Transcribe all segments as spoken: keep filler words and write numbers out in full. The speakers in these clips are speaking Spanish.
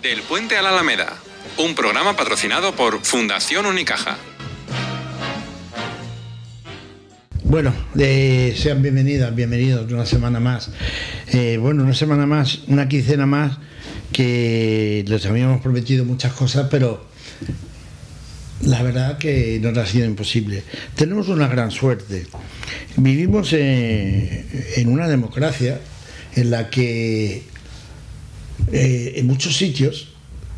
Del Puente a la Alameda, un programa patrocinado por Fundación Unicaja. Bueno, eh, sean bienvenidas, bienvenidos una semana más. Eh, bueno, una semana más, una quincena más, que les habíamos prometido muchas cosas, pero la verdad que nos ha sido imposible. Tenemos una gran suerte. Vivimos en, en una democracia en la que eh, en muchos sitios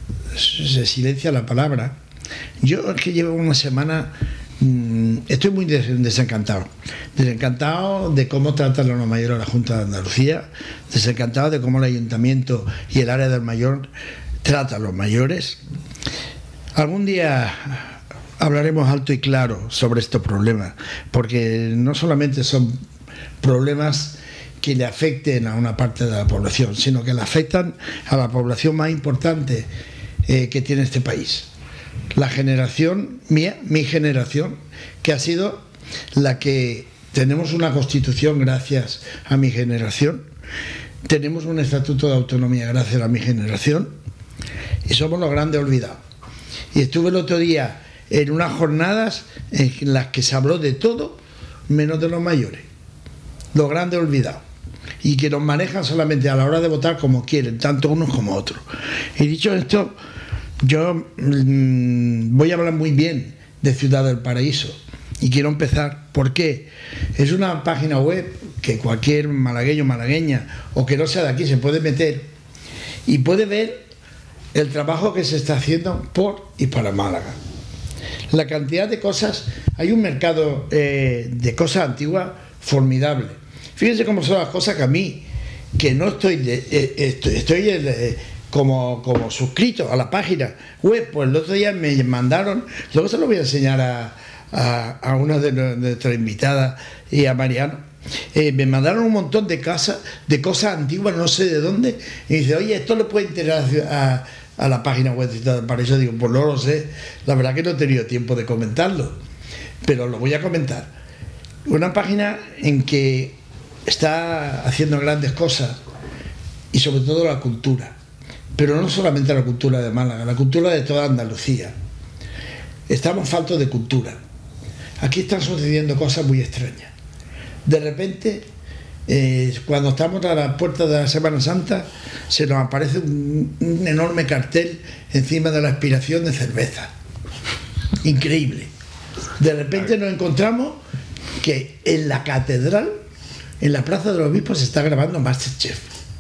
se silencia la palabra. Yo es que llevo una semana, mmm, estoy muy des desencantado. Desencantado de cómo tratan a los mayores la Junta de Andalucía, desencantado de cómo el Ayuntamiento y el área del mayor tratan a los mayores. Algún día hablaremos alto y claro sobre estos problemas, porque no solamente son problemas que le afecten a una parte de la población, sino que le afectan a la población más importante eh, que tiene este país. La generación mía, mi generación, que ha sido la que tenemos una constitución gracias a mi generación, tenemos un estatuto de autonomía gracias a mi generación, y somos los grandes olvidados. Y estuve el otro día en unas jornadas en las que se habló de todo menos de los mayores, los grandes olvidados, y que nos manejan solamente a la hora de votar como quieren, tanto unos como otros. Y dicho esto, yo mmm, voy a hablar muy bien de Ciudad del Paraíso, y quiero empezar porque es una página web que cualquier malagueño, malagueña o que no sea de aquí se puede meter y puede ver el trabajo que se está haciendo por y para Málaga. La cantidad de cosas, hay un mercado eh, de cosas antiguas formidable. Fíjense cómo son las cosas que a mí, que no estoy, de, eh, estoy, estoy eh, como, como suscrito a la página web, pues el otro día me mandaron, luego se lo voy a enseñar a, a, a una de, de nuestras invitadas y a Mariano, eh, me mandaron un montón de, casa, de cosas antiguas, no sé de dónde, y dice, oye, esto le puede interesar a, a la página web de Ciudad del Paraíso. Digo, pues no lo sé, la verdad que no he tenido tiempo de comentarlo, pero lo voy a comentar. Una página en que está haciendo grandes cosas y sobre todo la cultura, pero no solamente la cultura de Málaga, la cultura de toda Andalucía. Estamos faltos de cultura. Aquí están sucediendo cosas muy extrañas. De repente, eh, cuando estamos a las puertas de la Semana Santa, se nos aparece un, un enorme cartel encima de la expiración de cerveza. Increíble. De repente nos encontramos que en la catedral, en la Plaza de los Obispos, se está grabando MasterChef.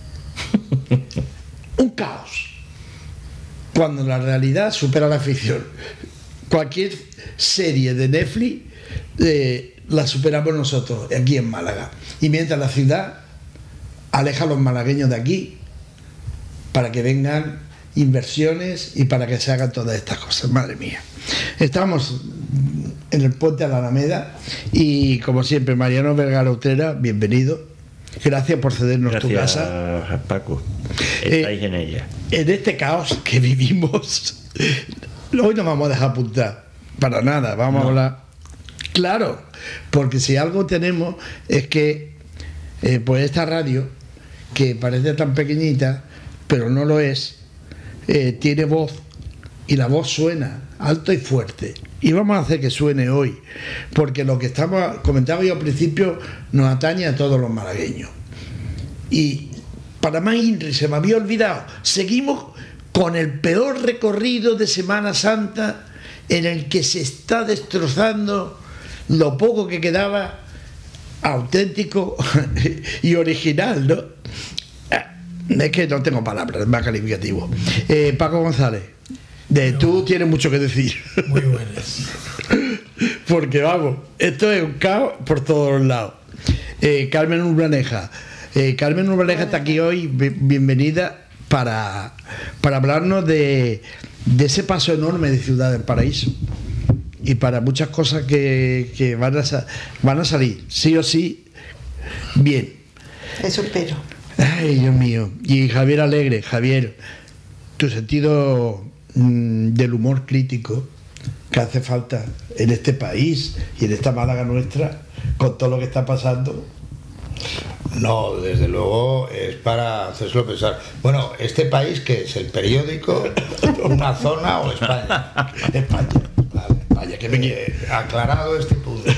Un caos. Cuando la realidad supera la ficción. Cualquier serie de Netflix eh, la superamos nosotros aquí en Málaga. Y mientras la ciudad aleja a los malagueños de aquí para que vengan inversiones y para que se hagan todas estas cosas. Madre mía. Estamos en el Puente a la Alameda y, como siempre, Mariano Vergara Utrera, bienvenido. Gracias por cedernos Gracias, tu casa. Gracias, Paco. Estáis eh, en ella. En este caos que vivimos, hoy no vamos a dejar apuntar para nada. Vamos no. a hablar. Claro, porque si algo tenemos es que, eh, pues esta radio, que parece tan pequeñita, pero no lo es, eh, tiene voz y la voz suena alto y fuerte. Y vamos a hacer que suene hoy, porque lo que estamos comentaba yo al principio nos atañe a todos los malagueños. Y para más Inri, se me había olvidado, seguimos con el peor recorrido de Semana Santa, en el que se está destrozando lo poco que quedaba auténtico y original, ¿no? Es que no tengo palabras más calificativo. Eh, Paco González, de tú bueno, tienes mucho que decir. Muy buenas. Porque vamos, esto es un caos por todos lados. Eh, Carmen Urbaneja. Eh, Carmen Urbaneja está aquí hoy, bienvenida, para, para hablarnos de, de ese paso enorme de Ciudad del Paraíso. Y para muchas cosas que, que van, a, van a salir, sí o sí, bien. Eso espero. Ay, Dios mío. Y Javier Alegre, Javier, tu sentido mmm, del humor crítico que hace falta en este país y en esta Málaga nuestra, con todo lo que está pasando. No, desde luego es para hacérselo pensar. Bueno, ¿este país qué es? ¿El periódico? ¿Una zona o España? España. Vale. Vaya, que me Eh, aclarado este punto,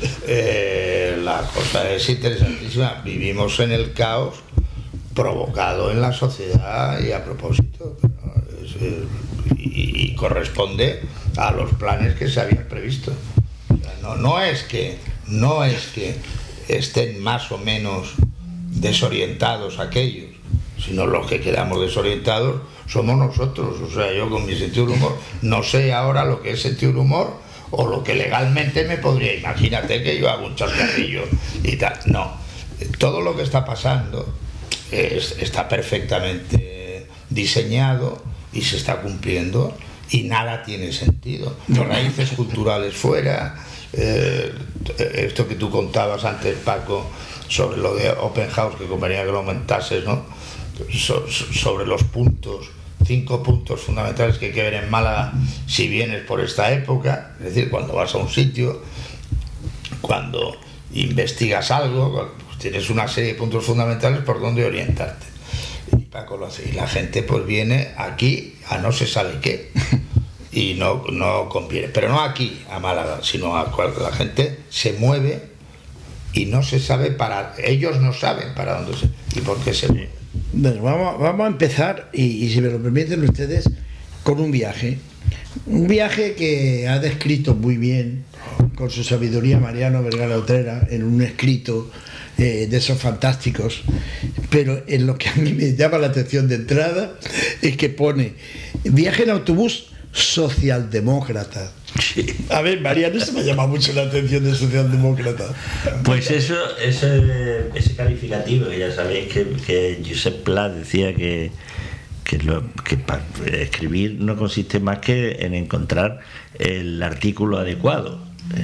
eh, la cosa es interesantísima. Vivimos en el caos provocado en la sociedad y a propósito, ¿no? Es, eh, y, y corresponde a los planes que se habían previsto. O sea, no, no es que no es que estén más o menos desorientados aquellos, sino los que quedamos desorientados somos nosotros. O sea, yo con mi sentido del humor no sé ahora lo que es sentido del humor o lo que legalmente me podría. Imagínate que yo hago un chascarrillo y tal. No, todo lo que está pasando es, está perfectamente diseñado y se está cumpliendo y nada tiene sentido. Raíces culturales fuera, eh, esto que tú contabas antes, Paco, sobre lo de Open House, que convenía que lo aumentases, ¿no? So, sobre los puntos, cinco puntos fundamentales que hay que ver en Málaga si vienes por esta época, es decir, cuando vas a un sitio, cuando investigas algo, pues tienes una serie de puntos fundamentales por donde orientarte. Y Paco lo hace, y la gente pues viene aquí a no se sabe qué, y no, no conviene, pero no aquí, a Málaga, sino a cual, la gente se mueve y no se sabe para, ellos no saben para dónde se, y por qué se mueve. Bueno, vamos, vamos a empezar, y, y si me lo permiten ustedes, con un viaje. Un viaje que ha descrito muy bien, con su sabiduría, Mariano Vergara Utrera, en un escrito eh, de esos fantásticos. Pero en lo que a mí me llama la atención de entrada es que pone viaje en autobús socialdemócrata. Sí. A ver, Mariano, eso me llama mucho la atención de socialdemócrata. Pues eso, ese, ese calificativo, que ya sabéis que, que Josep Pla decía que, que, lo, que para escribir no consiste más que en encontrar el artículo adecuado. ¿eh?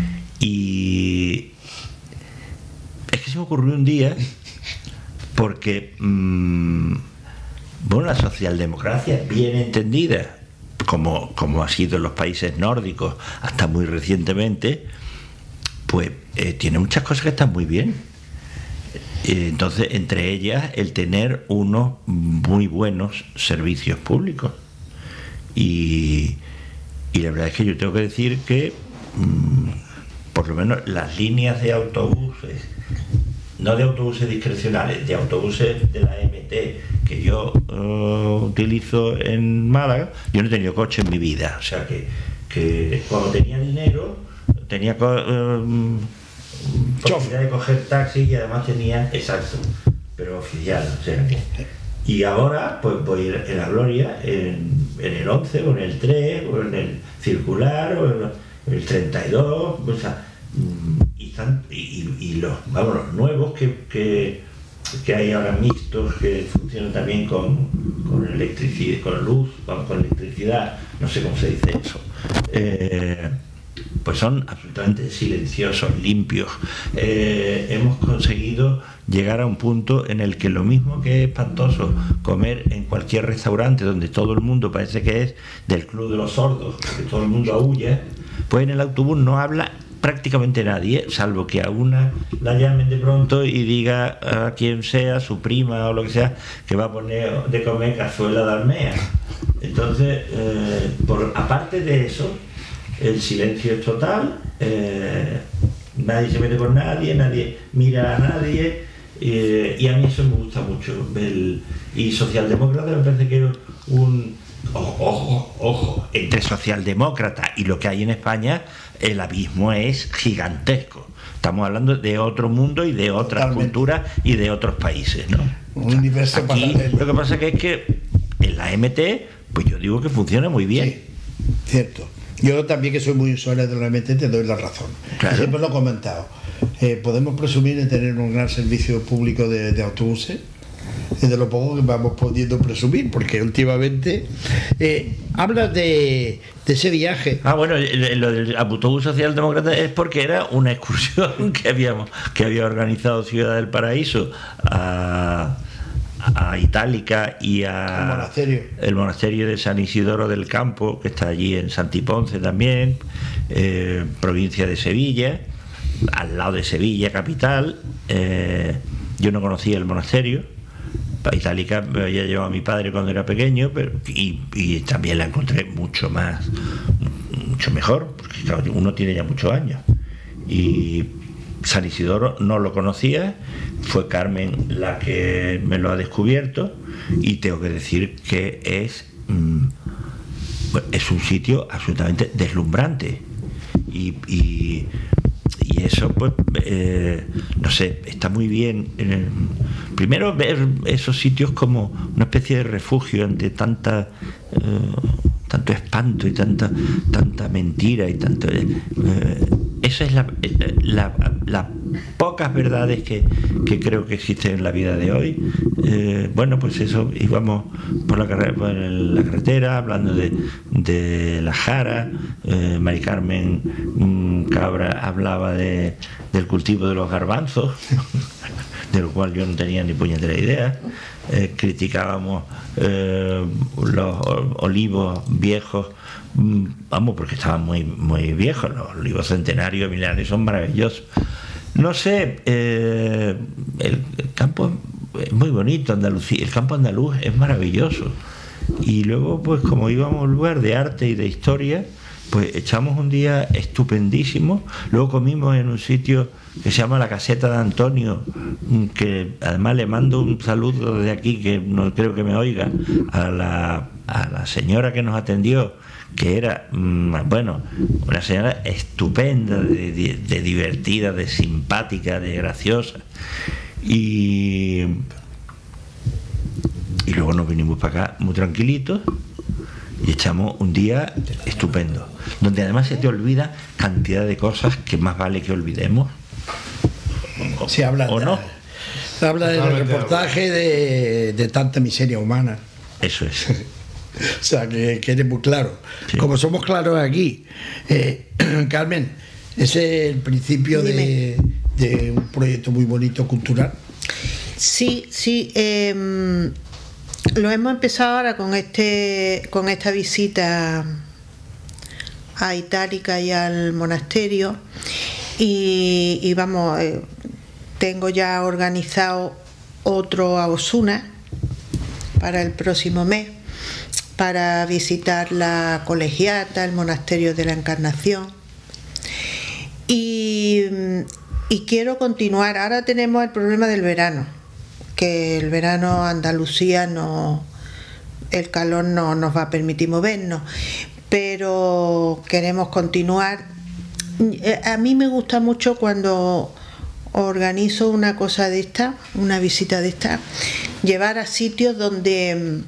Y es que se me ocurrió un día porque mmm, bueno, la socialdemocracia bien entendida, como, como ha sido en los países nórdicos hasta muy recientemente, pues eh, tiene muchas cosas que están muy bien. Eh, entonces, entre ellas, el tener unos muy buenos servicios públicos. Y, y la verdad es que yo tengo que decir que, mmm, por lo menos las líneas de autobuses, no de autobuses discrecionales, de autobuses de la M T que yo uh, utilizo en Málaga, yo no he tenido coche en mi vida, o sea que, que cuando tenía dinero tenía uh, posibilidad de coger taxi y además tenía, exacto, pero oficial, o sea que, y ahora pues voy en la Gloria en, en el once o en el tres o en el circular o en el treinta y dos, o sea, y, y, y los, vamos, los nuevos que, que, que hay ahora mixtos, que funcionan también con, con electricidad, con luz, con, con electricidad, no sé cómo se dice eso, eh, pues son absolutamente silenciosos, limpios. Eh, hemos conseguido llegar a un punto en el que lo mismo que es espantoso comer en cualquier restaurante donde todo el mundo parece que es del club de los sordos, que todo el mundo aúlla, pues en el autobús no habla prácticamente nadie, salvo que a una la llamen de pronto y diga a quien sea, su prima o lo que sea, que va a poner de comer cazuela de almea. Entonces, eh, por, aparte de eso, el silencio es total, eh, nadie se mete con nadie, nadie mira a nadie, eh, y a mí eso me gusta mucho. El, y socialdemócrata me parece que es un... Ojo, ojo, ojo, entre socialdemócrata y lo que hay en España, el abismo es gigantesco. Estamos hablando de otro mundo y de otras Totalmente. culturas y de otros países, ¿no? Un universo aquí paralelo. Lo que pasa que es que en la M T, pues yo digo que funciona muy bien. Sí, cierto. Yo también, que soy muy usuario de la M T, te doy la razón. Claro. Siempre lo he comentado. Eh, podemos presumir de tener un gran servicio público de, de autobuses, de lo poco que vamos pudiendo presumir, porque últimamente eh, hablas de, de ese viaje. Ah, bueno, lo del autobús socialdemócrata es porque era una excursión que habíamos que había organizado Ciudad del Paraíso a, a Itálica y a el monasterio. el monasterio de San Isidoro del Campo, que está allí en Santiponce también, eh, provincia de Sevilla, al lado de Sevilla capital. eh, Yo no conocía el monasterio. Itálica me había llevado a mi padre cuando era pequeño, pero y, y también la encontré mucho más, mucho mejor, porque claro, uno tiene ya muchos años. Y San Isidoro no lo conocía, fue Carmen la que me lo ha descubierto, y tengo que decir que es, mm, es un sitio absolutamente deslumbrante. Y, y, y eso, pues, eh, no sé, está muy bien. Eh, primero, ver esos sitios como una especie de refugio ante tanta, eh, tanto espanto y tanta, tanta mentira y tanto. Eh, esa es la, la, la pocas verdades que, que creo que existen en la vida de hoy. Eh, bueno, pues eso, íbamos por la, carre- por la carretera hablando de, de la jara. eh, Mari Carmen mm, Cabra hablaba de, del cultivo de los garbanzos, de lo cual yo no tenía ni puñetera idea. Eh, criticábamos eh, los olivos viejos, vamos, porque estaban muy muy viejos. Los olivos centenarios milenarios son maravillosos. No sé, eh, el, el campo es muy bonito, Andalucía, el campo andaluz es maravilloso. Y luego, pues como íbamos a un lugar de arte y de historia, pues echamos un día estupendísimo. Luego comimos en un sitio que se llama la Caseta de Antonio, que además le mando un saludo desde aquí, que no creo que me oiga, a la, a la señora que nos atendió, que era, bueno, una señora estupenda, de, de, de divertida, de simpática, de graciosa. Y, y luego nos vinimos para acá muy tranquilitos y echamos un día estupendo, donde además se te olvida cantidad de cosas que más vale que olvidemos. O, se habla, ¿o no? Se habla del reportaje de, de tanta miseria humana. Eso es. O sea, que, que eres muy claro. Sí. Como somos claros aquí, eh, Carmen, ese es el principio de, de un proyecto muy bonito cultural. Sí, sí. Eh, lo hemos empezado ahora con este, con esta visita a Itálica y al monasterio. Y, y vamos, eh, tengo ya organizado otro a Osuna para el próximo mes, para visitar la Colegiata, el Monasterio de la Encarnación. Y, y quiero continuar. Ahora tenemos el problema del verano, que el verano Andalucía no, el calor no nos va a permitir movernos, pero queremos continuar. A mí me gusta mucho cuando organizo una cosa de esta, una visita de esta, llevar a sitios donde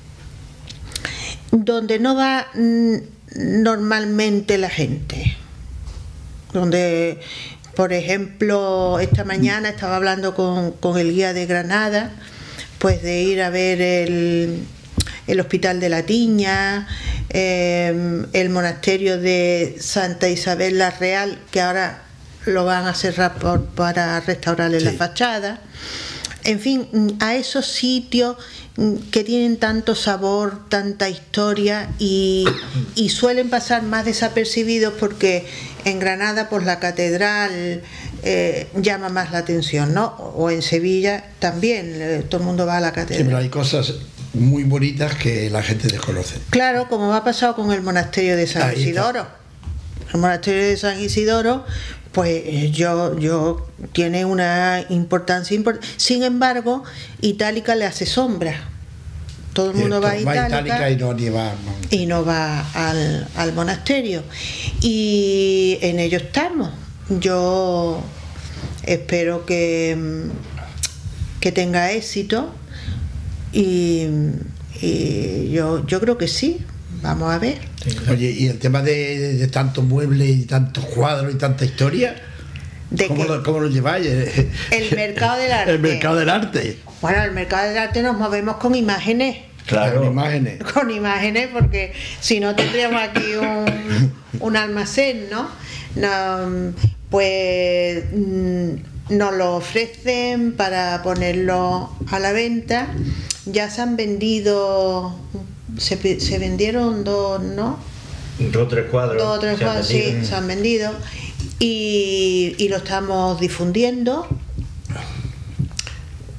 donde no va normalmente la gente, donde, por ejemplo, esta mañana estaba hablando con, con el guía de Granada, pues de ir a ver el, el Hospital de la Tiña, eh, el monasterio de Santa Isabel la Real, que ahora lo van a cerrar por, para restaurarle sí. la fachada. En fin, a esos sitios que tienen tanto sabor, tanta historia y, y suelen pasar más desapercibidos, porque en Granada pues la catedral eh, llama más la atención, ¿no? O en Sevilla también, eh, todo el mundo va a la catedral. Sí, pero hay cosas muy bonitas que la gente desconoce. Claro, como me ha pasado con el monasterio de San Ahí Isidoro. Está. El monasterio de San Isidoro, pues yo, yo tiene una importancia importante. Sin embargo, Itálica le hace sombra. Todo el mundo va a Itálica, va a Itálica y, no, ni va, no. y no va al, al monasterio. Y en ello estamos. Yo espero que, que tenga éxito y, y yo, yo creo que sí. Vamos a ver. Oye, y el tema de, de, de tantos muebles y tantos cuadros y tanta historia, ¿cómo lo, ¿cómo lo lleváis? El mercado del arte. El mercado del arte. Bueno, el mercado del arte nos movemos con imágenes. Claro, con imágenes. Con imágenes, porque si no tendríamos aquí un, un almacén, ¿no? no pues nos lo ofrecen para ponerlo a la venta. Ya se han vendido... Se, se vendieron dos, ¿no? Dos o tres cuadros. Dos o tres cuadros, sí, se han vendido. Y, y lo estamos difundiendo.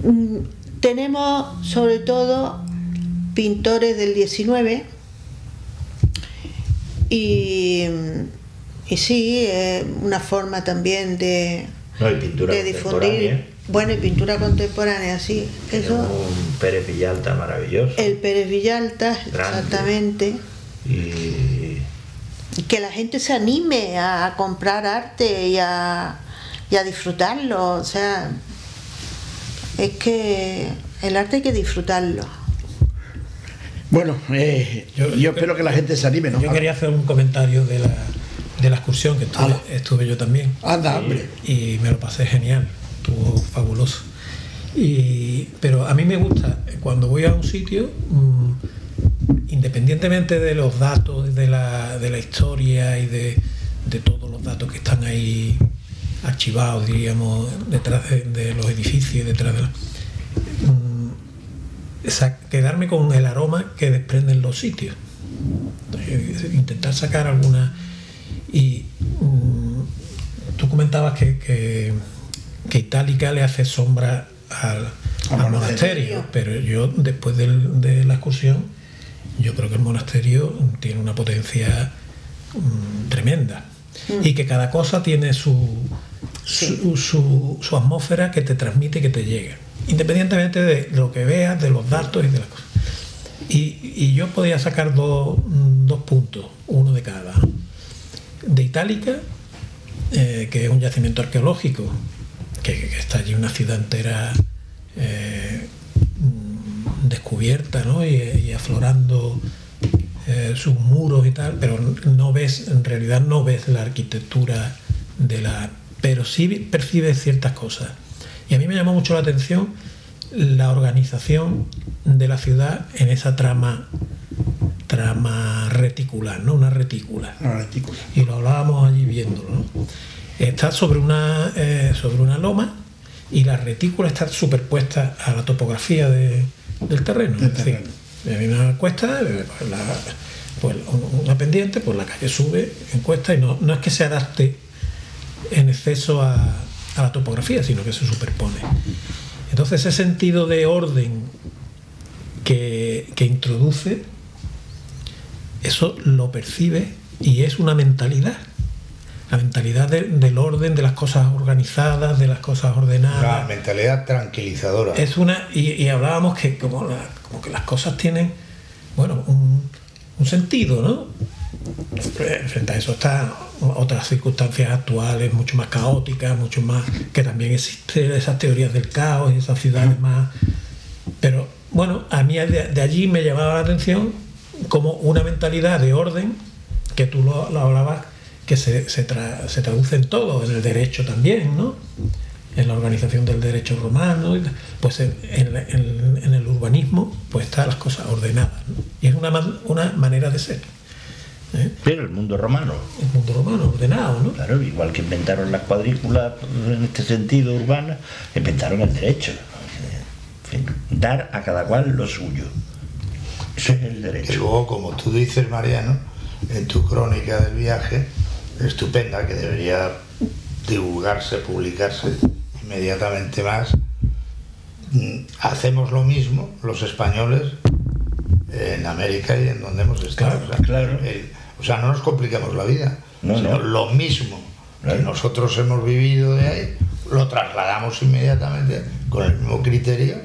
Tenemos sobre todo pintores del diecinueve y, y sí, es una forma también de, no, y pintura de difundir. Bueno, y pintura contemporánea, sí. Eso, un Pérez Villalta maravilloso. El Pérez Villalta, grande, exactamente. Y que la gente se anime a comprar arte y a, y a disfrutarlo. O sea, es que el arte hay que disfrutarlo. Bueno, eh, yo, yo, yo espero que la gente se anime, ¿no? Yo quería hacer un comentario de la, de la excursión, que estuve, estuve yo también. Anda, hombre. Y me lo pasé genial, estuvo fabuloso. Y, pero a mí me gusta, cuando voy a un sitio, mmm, independientemente de los datos, de la, de la historia y de, de todos los datos que están ahí archivados, diríamos, detrás de, de los edificios, detrás de la, mmm, esa, quedarme con el aroma que desprenden los sitios, intentar sacar alguna. Y mmm, tú comentabas que, que, que Itálica le hace sombra al, al monasterio, pero yo después del, de la excursión, yo creo que el monasterio tiene una potencia mmm, tremenda, mm. y que cada cosa tiene su, sí. su, su, su atmósfera que te transmite y que te llega, independientemente de lo que veas, de los datos y de las cosas. Y, y yo podía sacar dos, dos puntos, uno de cada. De Itálica, eh, que es un yacimiento arqueológico, que, que está allí una ciudad entera eh, descubierta, ¿no? y, y aflorando eh, sus muros y tal, pero no ves, en realidad no ves la arquitectura de la, pero sí percibes ciertas cosas. Y a mí me llamó mucho la atención la organización de la ciudad en esa trama trama reticular, ¿no? Una retícula. Una retícula. Y lo hablábamos allí viéndolo, ¿no? Está sobre una eh, sobre una loma, y la retícula está superpuesta a la topografía de, del terreno. Del es decir, terreno. hay una cuesta, la, pues una pendiente, pues la calle sube en cuesta, y no, no es que se adapte en exceso a, a la topografía, sino que se superpone. Entonces ese sentido de orden que, que introduce, eso lo percibe, y es una mentalidad. La mentalidad de, del orden, de las cosas organizadas, de las cosas ordenadas. La mentalidad tranquilizadora. Es una, y, y hablábamos que como, la, como que las cosas tienen, bueno, un, un sentido, ¿no? Frente a eso están otras circunstancias actuales mucho más caóticas, mucho más, que también existen esas teorías del caos y esas ciudades más. Pero bueno, a mí de, de allí me llamaba la atención como una mentalidad de orden, que tú lo, lo hablabas, que se, se, tra, se traduce en todo, en el derecho también, ¿no? En la organización del derecho romano, pues en, en, en el urbanismo pues están las cosas ordenadas, ¿no? Y es una, una manera de ser, ¿eh? Pero el mundo romano. El mundo romano, ordenado, ¿no? Claro, igual que inventaron las cuadrículas en este sentido urbana, inventaron el derecho. En fin, dar a cada cual lo suyo. Eso es el derecho. Y luego, como tú dices, Mariano, en tu crónica del viaje, estupenda, que debería divulgarse, publicarse inmediatamente más, hacemos lo mismo los españoles en América y en donde hemos estado. Claro, o, sea, claro. El, o sea, no nos complicamos la vida, no, sino no. lo mismo claro. que nosotros hemos vivido de ahí, lo trasladamos inmediatamente con el mismo criterio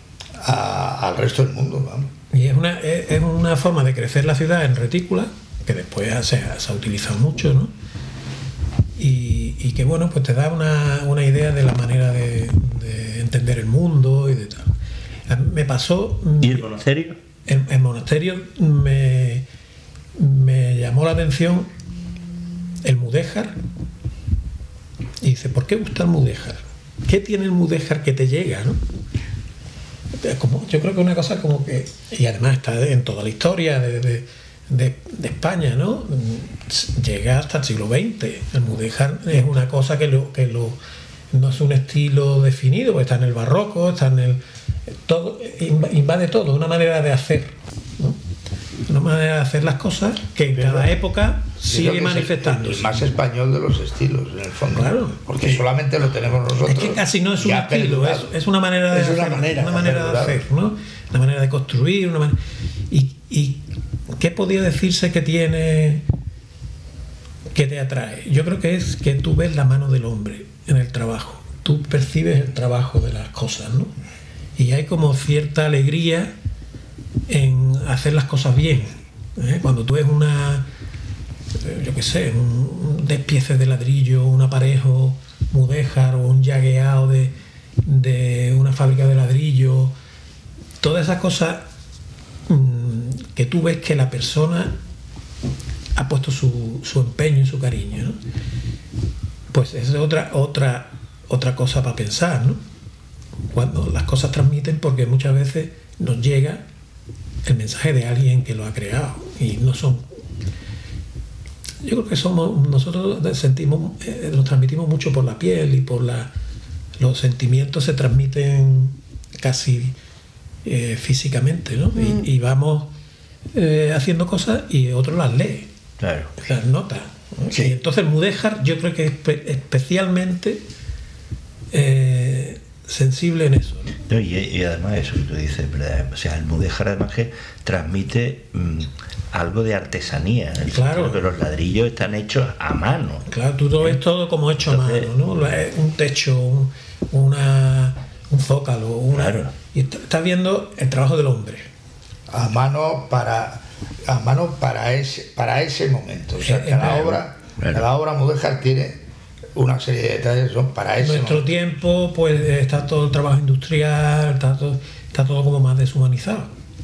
a, al resto del mundo, vamos. Y es una, es, es una forma de crecer la ciudad en retícula, que después se ha, se ha utilizado mucho, ¿no? Y, y que bueno, pues te da una, una idea de la manera de, de entender el mundo y de tal. Me pasó. ¿Y el monasterio? El, el monasterio me, me llamó la atención el mudéjar. Y dice, ¿por qué gusta el mudéjar? ¿Qué tiene el mudéjar que te llega, no? Como, yo creo que es una cosa como que, y además está en toda la historia de, de, de, de España, ¿no? Llega hasta el siglo veinte. El mudéjar es una cosa que, lo, que lo, no es un estilo definido, porque está en el barroco, está en el todo, invade todo, una manera de hacer, ¿no? una manera de hacer las cosas que en Pero, cada época Yo creo sigue que es manifestándose. el, el más español de los estilos, en el fondo. Claro. Porque solamente lo tenemos nosotros. Es que casi no es un y ha estilo, es, perdurado. es una manera de Es una hacer, manera, una ha manera de perdurado. hacer, ¿no? Una manera de construir, una manera... y, y ¿qué podría decirse que tiene, que te atrae? Yo creo que es que tú ves la mano del hombre en el trabajo, tú percibes el trabajo de las cosas, ¿no? Y hay como cierta alegría en hacer las cosas bien, ¿eh? Cuando tú ves una, yo qué sé, un despiece de ladrillo, un aparejo mudéjar o un llagueado de, de una fábrica de ladrillo, todas esas cosas mmm, que tú ves que la persona ha puesto su, su empeño y su cariño, ¿no? Pues esa es otra, otra, otra cosa para pensar, ¿no? Cuando las cosas transmiten, porque muchas veces nos llega el mensaje de alguien que lo ha creado y no son... Yo creo que somos nosotros sentimos, eh, nos transmitimos mucho por la piel y por la... Los sentimientos se transmiten casi eh, físicamente, ¿no? Mm. Y, y vamos eh, haciendo cosas y otro las lee, claro, las nota, ¿no? Sí. Y entonces Mudéjar yo creo que es espe- especialmente eh, sensible en eso, ¿no? No, y, y además eso que tú dices, ¿verdad? O sea, el Mudéjar además que transmite mmm, algo de artesanía, en el claro, sentido que los ladrillos están hechos a mano. Claro, tú lo ves todo como hecho entonces, a mano, ¿no? Un techo, un, una, un zócalo, una, claro. Y estás viendo el trabajo del hombre. A mano para a mano para ese para ese momento. O sea, Eh, cada eh, obra, claro. cada obra Mudéjar tiene una serie de detalles que son para ese En nuestro momento. tiempo, pues está todo el trabajo industrial, está todo, está todo como más deshumanizado.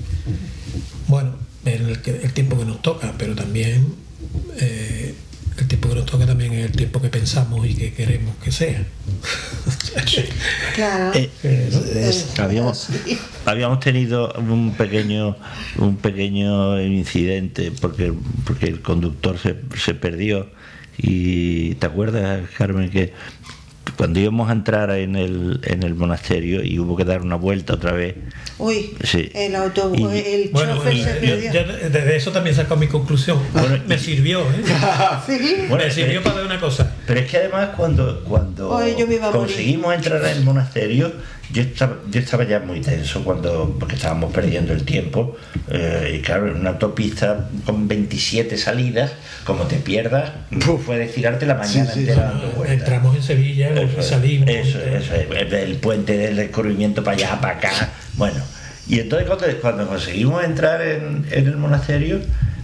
Bueno, en el, que, el tiempo que nos toca, pero también eh, el tiempo que nos toca también es el tiempo que pensamos y que queremos que sea. Sí. Claro. Eh, Es- habíamos, habíamos tenido un pequeño un pequeño incidente porque, porque el conductor se, se perdió. Y ¿te acuerdas, Carmen, que cuando íbamos a entrar en el, en el monasterio y hubo que dar una vuelta otra vez? Uy, Sí. el autobús, Y- el Bueno, chofer y- se yo, perdió. yo de eso también saco mi conclusión. Bueno, Me y- sirvió, ¿eh? Sí. Bueno, Me sirvió pero- para ver una cosa. Pero es que además cuando, cuando Ay, yo me iba a morir. conseguimos entrar en el monasterio, yo estaba, yo estaba ya muy tenso cuando, porque estábamos perdiendo el tiempo. Eh, y claro, en una autopista con veintisiete salidas, como te pierdas, puedes tirarte la mañana Sí, sí, entera sí. dando vueltas. Entramos en Sevilla, Eso es, salimos. Eso, eso es, el puente del descubrimiento para allá, para acá. Bueno, y entonces cuando, cuando conseguimos entrar en, en el monasterio,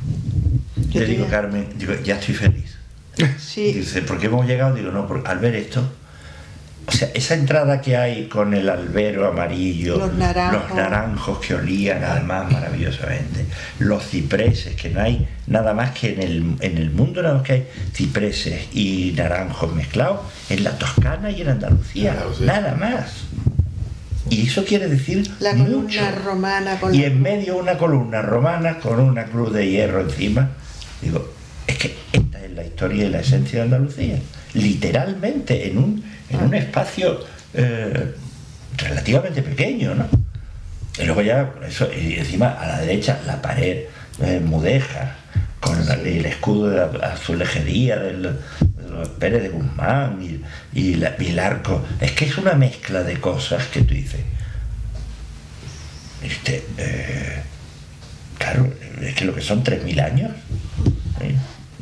Yo le digo, tenía- Carmen, digo, ya estoy feliz. Sí. Dice, ¿por qué hemos llegado? Digo, no, porque al ver esto, o sea, esa entrada que hay con el albero amarillo, Los naranjos. los naranjos que olían además maravillosamente, los cipreses, que no hay nada más que en el, en el mundo, nada más que hay cipreses y naranjos mezclados, en la Toscana y en Andalucía, Andalucía. nada más. Y eso quiere decir La columna mucho. romana con Y la- en medio una columna romana con una cruz de hierro encima. Digo, es que esta es la historia y la esencia de Andalucía. Literalmente, en un, en un espacio eh, relativamente pequeño, ¿no? Y luego ya, eso, y encima a la derecha la pared eh, mudéjar, con la- el escudo de la azulejería del, de los Pérez de Guzmán y, y, la- y el arco. Es que es una mezcla de cosas que tú dices. Este, eh, claro, es que lo que son tres mil años. ¿sí?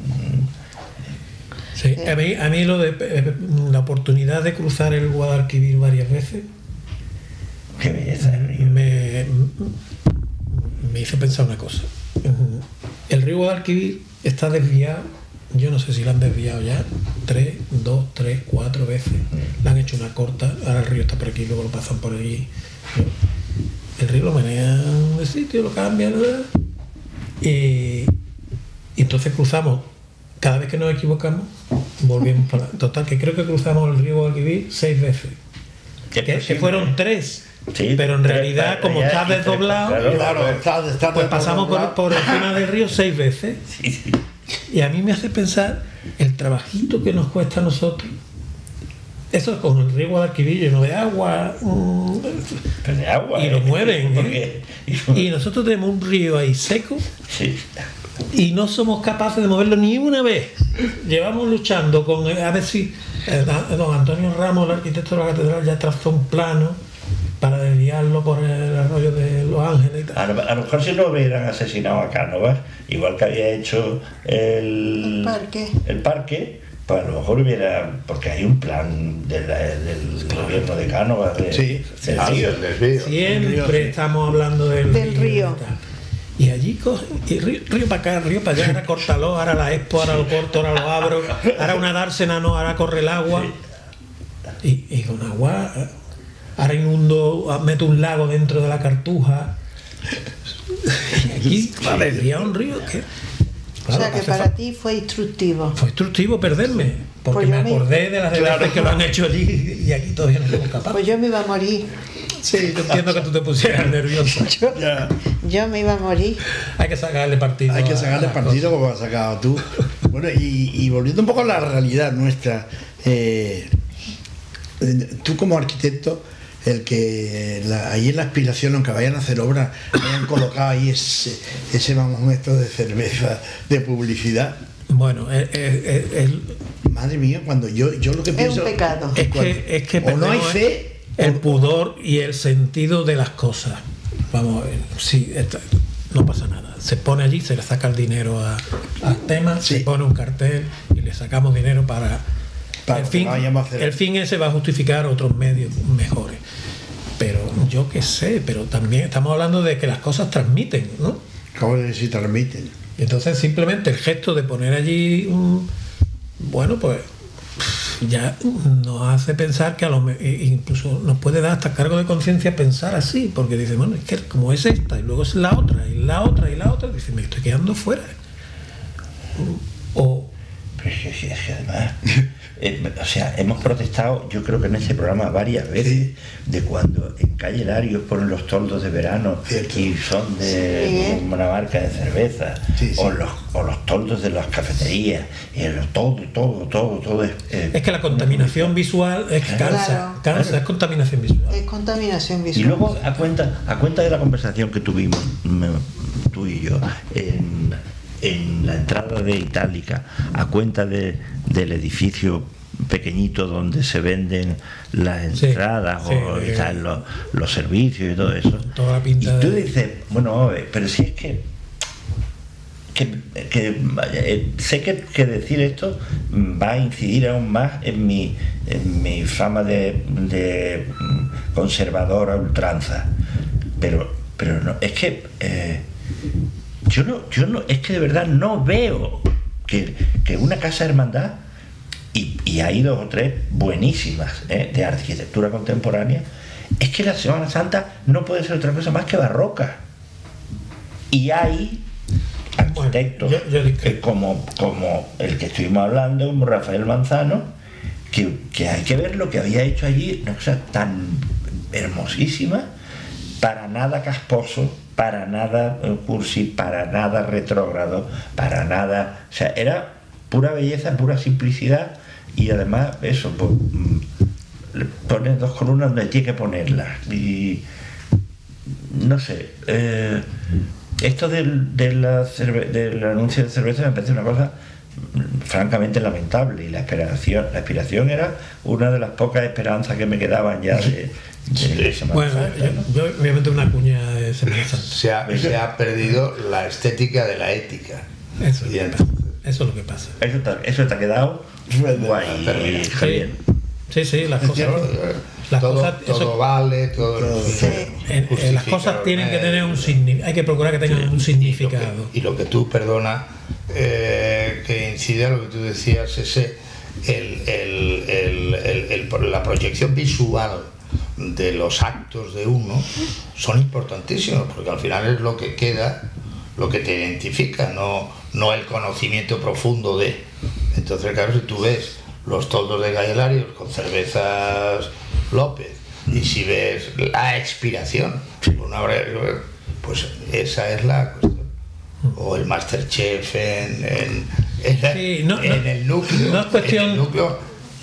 Sí, a mí, a mí lo de eh, la oportunidad de cruzar el Guadalquivir varias veces Qué belleza de río. me, me hizo pensar una cosa. El río Guadalquivir está desviado, yo no sé si lo han desviado ya, tres, dos, tres, cuatro veces. Le han hecho una corta, ahora el río está por aquí, luego lo pasan por allí. El río lo manejan de sitio, lo cambian, ¿verdad? Y, y entonces cruzamos, cada vez que nos equivocamos, volvemos para... Total, que creo que cruzamos el río Guadalquivir seis veces. ¿Qué Que, que posible? fueron tres. Sí, pero en tres realidad, para como allá está y tres desdoblado, para allá. Claro, está, está pues pasamos por, desdoblado. por encima del río seis veces. Sí, sí. Y a mí me hace pensar el trabajito que nos cuesta a nosotros eso con el riego de Arquivillo, no de agua, mmm, pero de agua y lo ¿eh? mueven. Porque... ¿eh? Y nosotros tenemos un río ahí seco. Sí. Y no somos capaces de moverlo ni una vez. Llevamos luchando con, a ver si eh, don Antonio Ramos, el arquitecto de la catedral, ya trazó un plano para desviarlo por el arroyo de Los Ángeles y tal. A lo, a lo mejor si no hubieran asesinado a Cánovas, igual que había hecho el, el parque, el parque pues a lo mejor hubiera, porque hay un plan de la, del gobierno de Cánovas de, sí, del ah, río. el desvío. Siempre río, sí. estamos hablando del, del río. río. Y, tal. Y allí cogen, y río, río para acá, río para allá, ahora córtalo, ahora la expo, ahora lo corto, ahora lo abro, ahora una dársena, no, ahora corre el agua. Y, y con agua, ahora inundo, meto un lago dentro de la Cartuja. Y aquí va desviar un río que... Claro, o sea que hace para fa- ti fue instructivo. Fue instructivo perderme, porque Pues me yo me- acordé de las Claro. veces que lo han hecho allí y aquí todavía no somos capaces. Pues yo me iba a morir. Sí, yo entiendo que tú te pusieras nervioso. Yo, Ya. yo me iba a morir. Hay que sacarle partido. Hay que a- sacarle a las partido cosas. como has sacado tú. Bueno, y, y volviendo un poco a la realidad nuestra, eh, eh, tú como arquitecto, el que la- ahí en la aspiración, aunque vayan a hacer obras, hayan colocado ahí ese, ese mamómetro de cerveza de publicidad. Bueno, es, es- es- es- Madre mía, cuando yo, yo lo que Es pienso un pecado. es cuando- que, es que o no hay perdemos fe, el o- pudor y el sentido de las cosas. Vamos a ver, sí, esta- no pasa nada. Se pone allí, se le saca el dinero a- al tema, Sí. se pone un cartel y le sacamos dinero para... Para el, que fin, no vayamos a hacer- el fin ese va a justificar otros medios mejores. Pero yo qué sé, pero también estamos hablando de que las cosas transmiten, ¿no? ¿Cómo se transmiten? Y entonces simplemente el gesto de poner allí un... Bueno, pues ya nos hace pensar que a lo me- incluso nos puede dar hasta cargo de conciencia pensar así, porque dice, bueno, es que como es esta y luego es la otra y la otra y la otra, dice, me estoy quedando fuera. O Pero es que, es que además, eh, o sea, hemos protestado, yo creo que en este programa varias veces, Sí. de cuando en Calle Larios ponen los toldos de verano Cierto. y son de Sí. una marca de cerveza, Sí, sí. O, los, o los toldos de las cafeterías, y el- todo, todo, todo, todo es... eh, es que la contaminación visual es que cansa, Claro. cansa, es contaminación visual. Es contaminación Y visual. luego, a cuenta, a cuenta de la conversación que tuvimos mm, tú y yo en, en la entrada de Itálica, a cuenta de, del edificio pequeñito donde se venden las Sí, entradas sí, o y eh, tal, los, los servicios y todo eso. toda la pinta y tú de- dices, bueno, eh, pero si es que que, que, vaya, eh, sé que, que decir esto mm, va a incidir aún más en mi, en mi fama de, de mm, conservadora a ultranza, pero pero no, es que eh, yo no yo no es que de verdad no veo que, que una casa hermandad, y, y hay dos o tres buenísimas eh, de arquitectura contemporánea, es que la Semana Santa no puede ser otra cosa más que barroca, y hay arquitectos Bueno, yo- yo discrepo. que como, como el que estuvimos hablando, como Rafael Manzano, que, que hay que ver lo que había hecho allí, una cosa tan hermosísima, para nada casposo, para nada eh, cursi, para nada retrógrado, para nada, o sea, era pura belleza, pura simplicidad, y además eso, pues, mm, le pones dos columnas donde tiene que ponerlas, y no sé, eh, esto del, de la cerve- del anuncio de cerveza me parece una cosa mm, francamente lamentable, y la aspiración, la aspiración era una de las pocas esperanzas que me quedaban ya de, de la Semana Bueno, Santa, yo, ¿no? yo obviamente una cuña de Semana Santa. Se ha, se ha perdido la estética de la ética. Eso es, Y lo que entonces- pasa. Eso es lo que pasa. Eso te, eso te ha quedado guay, Terrible. Javier. Sí, sí, las Es cosas. cierto. Las todo cosas- todo eso- vale, todo, Todo. Sí. En- en las cosas tienen que tener un significado. Hay que procurar que tengan un significado. Y lo que tú, perdona, eh, que incide a lo que tú decías, ese, el, el- el- el- el- la proyección visual de los actos de uno son importantísimos, porque al final es lo que queda, lo que te identifica, no, no el conocimiento profundo de. Entonces, claro, si tú ves los toldos de Calle Larios con cervezas López, y si ves la expiración, una obra- pues esa es la cuestión. O el Masterchef en, en, en, Sí, no, en no, el núcleo. no es cuestión- en el núcleo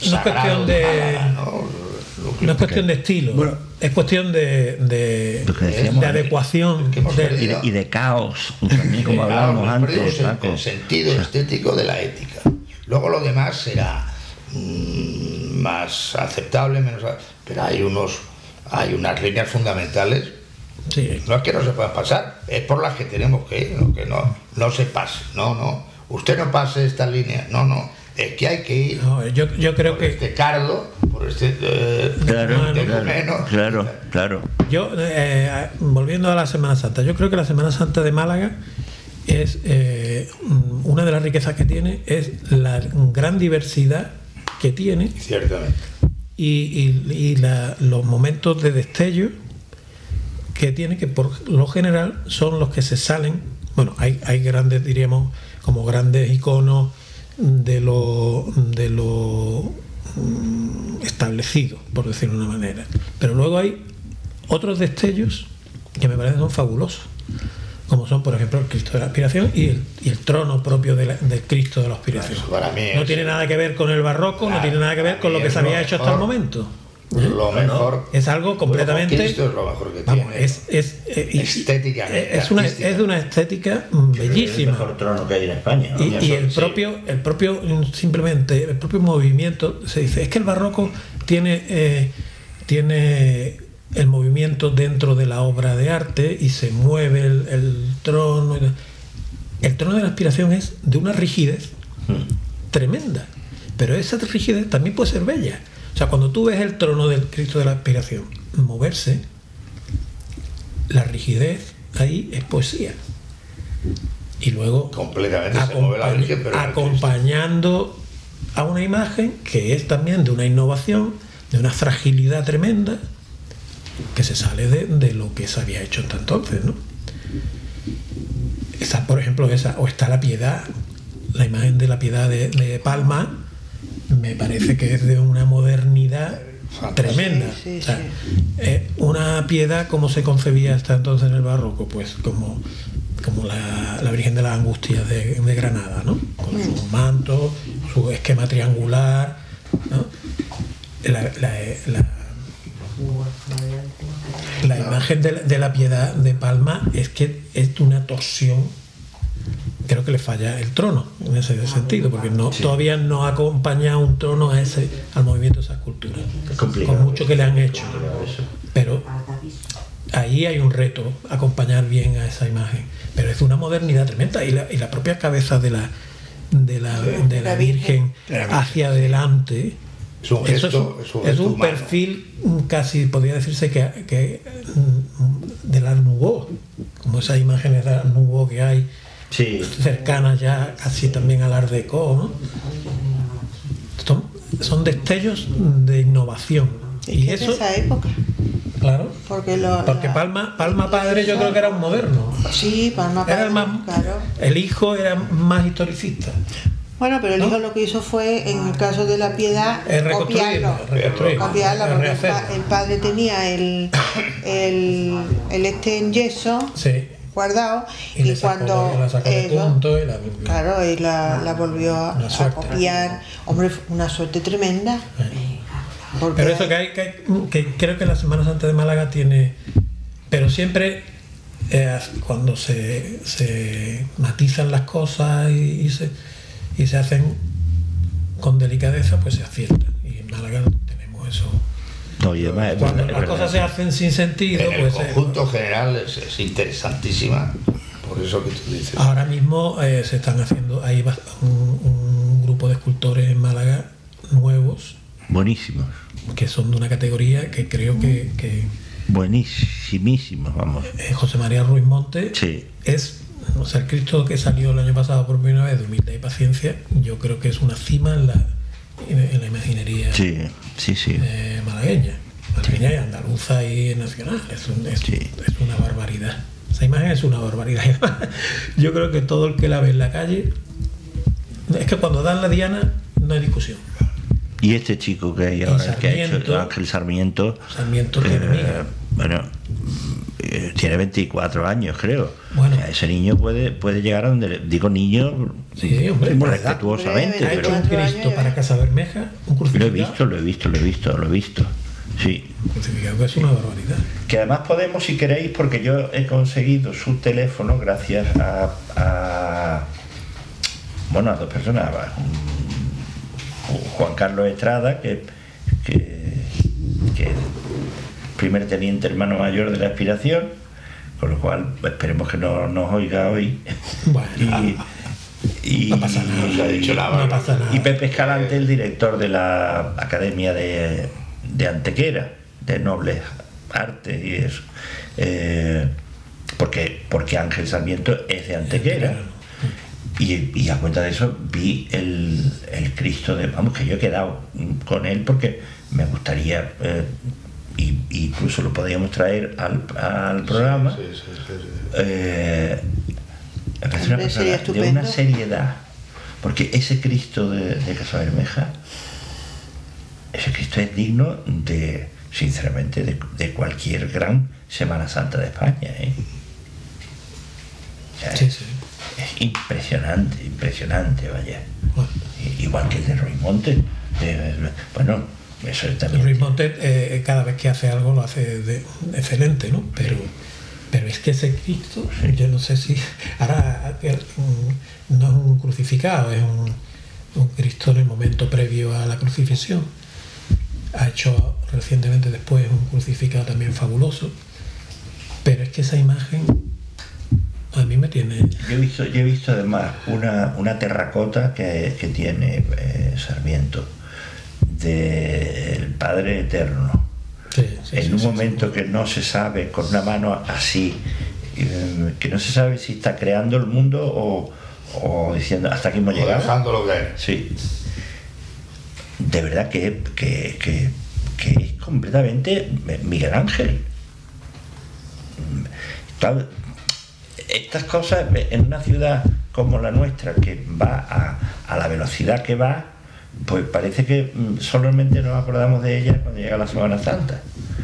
no es cuestión de Málaga, ¿no? no es cuestión de estilo, bueno, es cuestión de, de, Lo que decíamos, de adecuación que hemos de- perdido. Y de, y de caos, también como hablábamos Claro, antes. perdemos el, Paco. el sentido estético de la ética. Luego lo demás será mm, más aceptable, menos, pero hay unos, hay unas líneas fundamentales. sí. No es que no se puedan pasar, es por las que tenemos que ir, no, que no, no se pase, no, no. Usted no pase esta línea, no, no. Es que hay que ir No, yo, yo creo por que este cardo, por este eh, Claro, de claro, menos. claro, claro. yo eh, volviendo a la Semana Santa, yo creo que la Semana Santa de Málaga es eh, una de las riquezas que tiene es la gran diversidad que tiene Ciertamente. y, y- y la- los momentos de destello que tiene, que por lo general son los que se salen. Bueno, hay, hay grandes, diríamos, como grandes iconos de lo, de lo mm, establecido, por decirlo de una manera. Pero luego hay otros destellos que me parecen son fabulosos, como son, por ejemplo, el Cristo de la Aspiración y el, y el trono propio de la- del Cristo de la Aspiración. Eso para mí No es- tiene nada que ver con el barroco, no Claro, tiene nada que ver para con mí lo que es se había lo hecho hasta el mejor. momento. Lo mejor. Es algo completamente. Cristo es lo mejor que Vamos, tiene. es, es, eh, y- Estéticamente, es, una, artística. es de una estética mm, Es el bellísima. mejor trono que hay en España, ¿no? Y, y Eso, el sí. propio, el propio, mm, simplemente, el propio movimiento, se dice, es que el barroco tiene, eh, tiene el movimiento dentro de la obra de arte y se mueve el, el trono. y tal. El trono de la Aspiración es de una rigidez tremenda, pero esa rigidez también puede ser bella. O sea, cuando tú ves el trono del Cristo de la Aspiración moverse, la rigidez ahí es poesía. Y luego Completamente se mueve la acompañ- Virgen, pero no el acompañando a una imagen que es también de una innovación, de una fragilidad tremenda, que se sale de, de lo que se había hecho hasta entonces, ¿no? Esa, por ejemplo, esa, o está la Piedad, la imagen de la Piedad de, de Palma, me parece que es de una modernidad tremenda. Sí, sí, O sea, sí. eh, una piedad como se concebía hasta entonces en el barroco, pues como, como la, la Virgen de las Angustias de, de Granada, ¿no? Con su manto, su esquema triangular, ¿no? La, la, la- la imagen de la, de la Piedad de Palma es que es de una torsión. Creo que le falla el trono en ese sentido, porque no, todavía no ha acompañado un trono a ese, al movimiento de esa escultura, Es complicado. con mucho que le han hecho. Pero ahí hay un reto, acompañar bien a esa imagen. Pero es una modernidad tremenda, y la, y la propia cabeza de la, de la, de la la Virgen Virgen. hacia adelante. Es un Eso gesto, es es un, un es gesto un humano. perfil mm, casi, podría decirse que, que mm, del Art Nouveau, como esas imágenes de Art Nouveau que hay, Sí, cercanas ya casi también al Art Deco, ¿no? Son, son destellos de innovación. Es Y que es de eso, esa época. claro, Porque, lo, porque la- Palma, Palma padre yo creo que era un moderno. Sí, Palma Era Padre, el más, claro. el hijo era más historicista. Bueno, pero el ¿no? hijo lo que hizo fue, en el caso de la Piedad, Es reconstruirlo, copiarlo. reconstruirlo, Copiarla, es porque el, pa- rehacerlo. el padre tenía el, el, el este en yeso Sí. guardado Y, y, le sacó, cuando la sacó de él lo- punto y la claro, y la, la volvió a, Una a suerte. copiar. Hombre, fue una suerte tremenda. Porque Pero eso que hay, que hay- que creo que la Semana Santa de Málaga tiene, pero siempre eh, cuando se, se matizan las cosas y, y se, y se hacen con delicadeza, pues se aciertan. Y en Málaga tenemos eso. no, y además, es Cuando verdad, es las verdad. cosas se hacen sin sentido, En el pues eh, conjunto general es, es interesantísima, por eso que tú dices. ahora mismo eh, se están haciendo, hay bast- un, un grupo de escultores en Málaga nuevos Buenísimos, que son de una categoría que creo que, que buenísimísimos, vamos. eh, José María Ruiz Monte Sí. es, o sea, el Cristo que salió el año pasado por primera vez de humildad y paciencia, yo creo que es una cima en la, en, en la imaginería Sí, sí, sí. eh, malagueña, malagueña y andaluza y nacional. Es, un- es- Sí. es una barbaridad. Esa imagen es una barbaridad. Y además, yo creo que todo el que la ve en la calle, es que cuando dan la diana no hay discusión. Y este chico que hay ahora, el que ha hecho Sarmiento. Ángel Sarmiento, Sarmiento tiene eh, miga. bueno, eh, tiene veinticuatro años, creo. Bueno. O sea, ese niño puede, puede llegar a donde, le- digo niño, Sí, hombre. respetuosamente, Hombre, Ha hecho pero un Cuatro Cristo años, para ¿eh? Casa Bermeja, un Un crucificado. Lo he visto, lo he visto, lo he visto, lo he visto. Sí. Un crucificado que es una barbaridad. Que además podemos, si queréis, porque yo he conseguido su teléfono gracias a, a bueno, a dos personas, a Juan Carlos Estrada, que, que, que es primer teniente hermano mayor de la Aspiración, con lo cual esperemos que no nos oiga hoy. Bueno, y, y, no pasa nada, no se ha dicho nada, no pasa nada. y Pepe Escalante, el director de la Academia de, de Antequera, de Nobles Artes y eso. Eh, porque, porque Ángel Sarmiento es de Antequera. Y, y a cuenta de eso vi el, el Cristo de... Vamos, que yo he quedado con él porque me gustaría... Eh, y, incluso lo podíamos traer al, al programa. Sí, sí, sí, sí, sí. Eh, me parece una Hombre, cosa sería de estupendo. una seriedad. Porque ese Cristo de, de Casa Bermeja, ese Cristo es digno de, sinceramente, de, de cualquier gran Semana Santa de España. ¿eh? O sea, Sí, sí. es impresionante, impresionante, vaya. Bueno. Igual que el de Ruiz Montes. Eh, bueno, eso también. Ruiz Montes eh, cada vez que hace algo lo hace de, excelente, ¿no? Pero, pero es que ese Cristo, Sí. yo no sé si ahora eh, no es un crucificado, es un, un Cristo en el momento previo a la crucifixión. Ha hecho recientemente después un crucificado también fabuloso, pero es que esa imagen a mí me tiene... Yo he visto, yo he visto además una, una terracota que, que tiene eh, Sarmiento del Padre Eterno. Sí, sí, en sí, un sí, momento sí. que no se sabe, con una mano así, eh, que no se sabe si está creando el mundo o, o diciendo hasta aquí hemos O llegado. dejándolo caer. Sí. De verdad que, que, que, que es completamente Miguel Ángel. Claro, estas cosas en una ciudad como la nuestra, que va a, a la velocidad que va, pues parece que solamente nos acordamos de ella cuando llega la Semana Santa.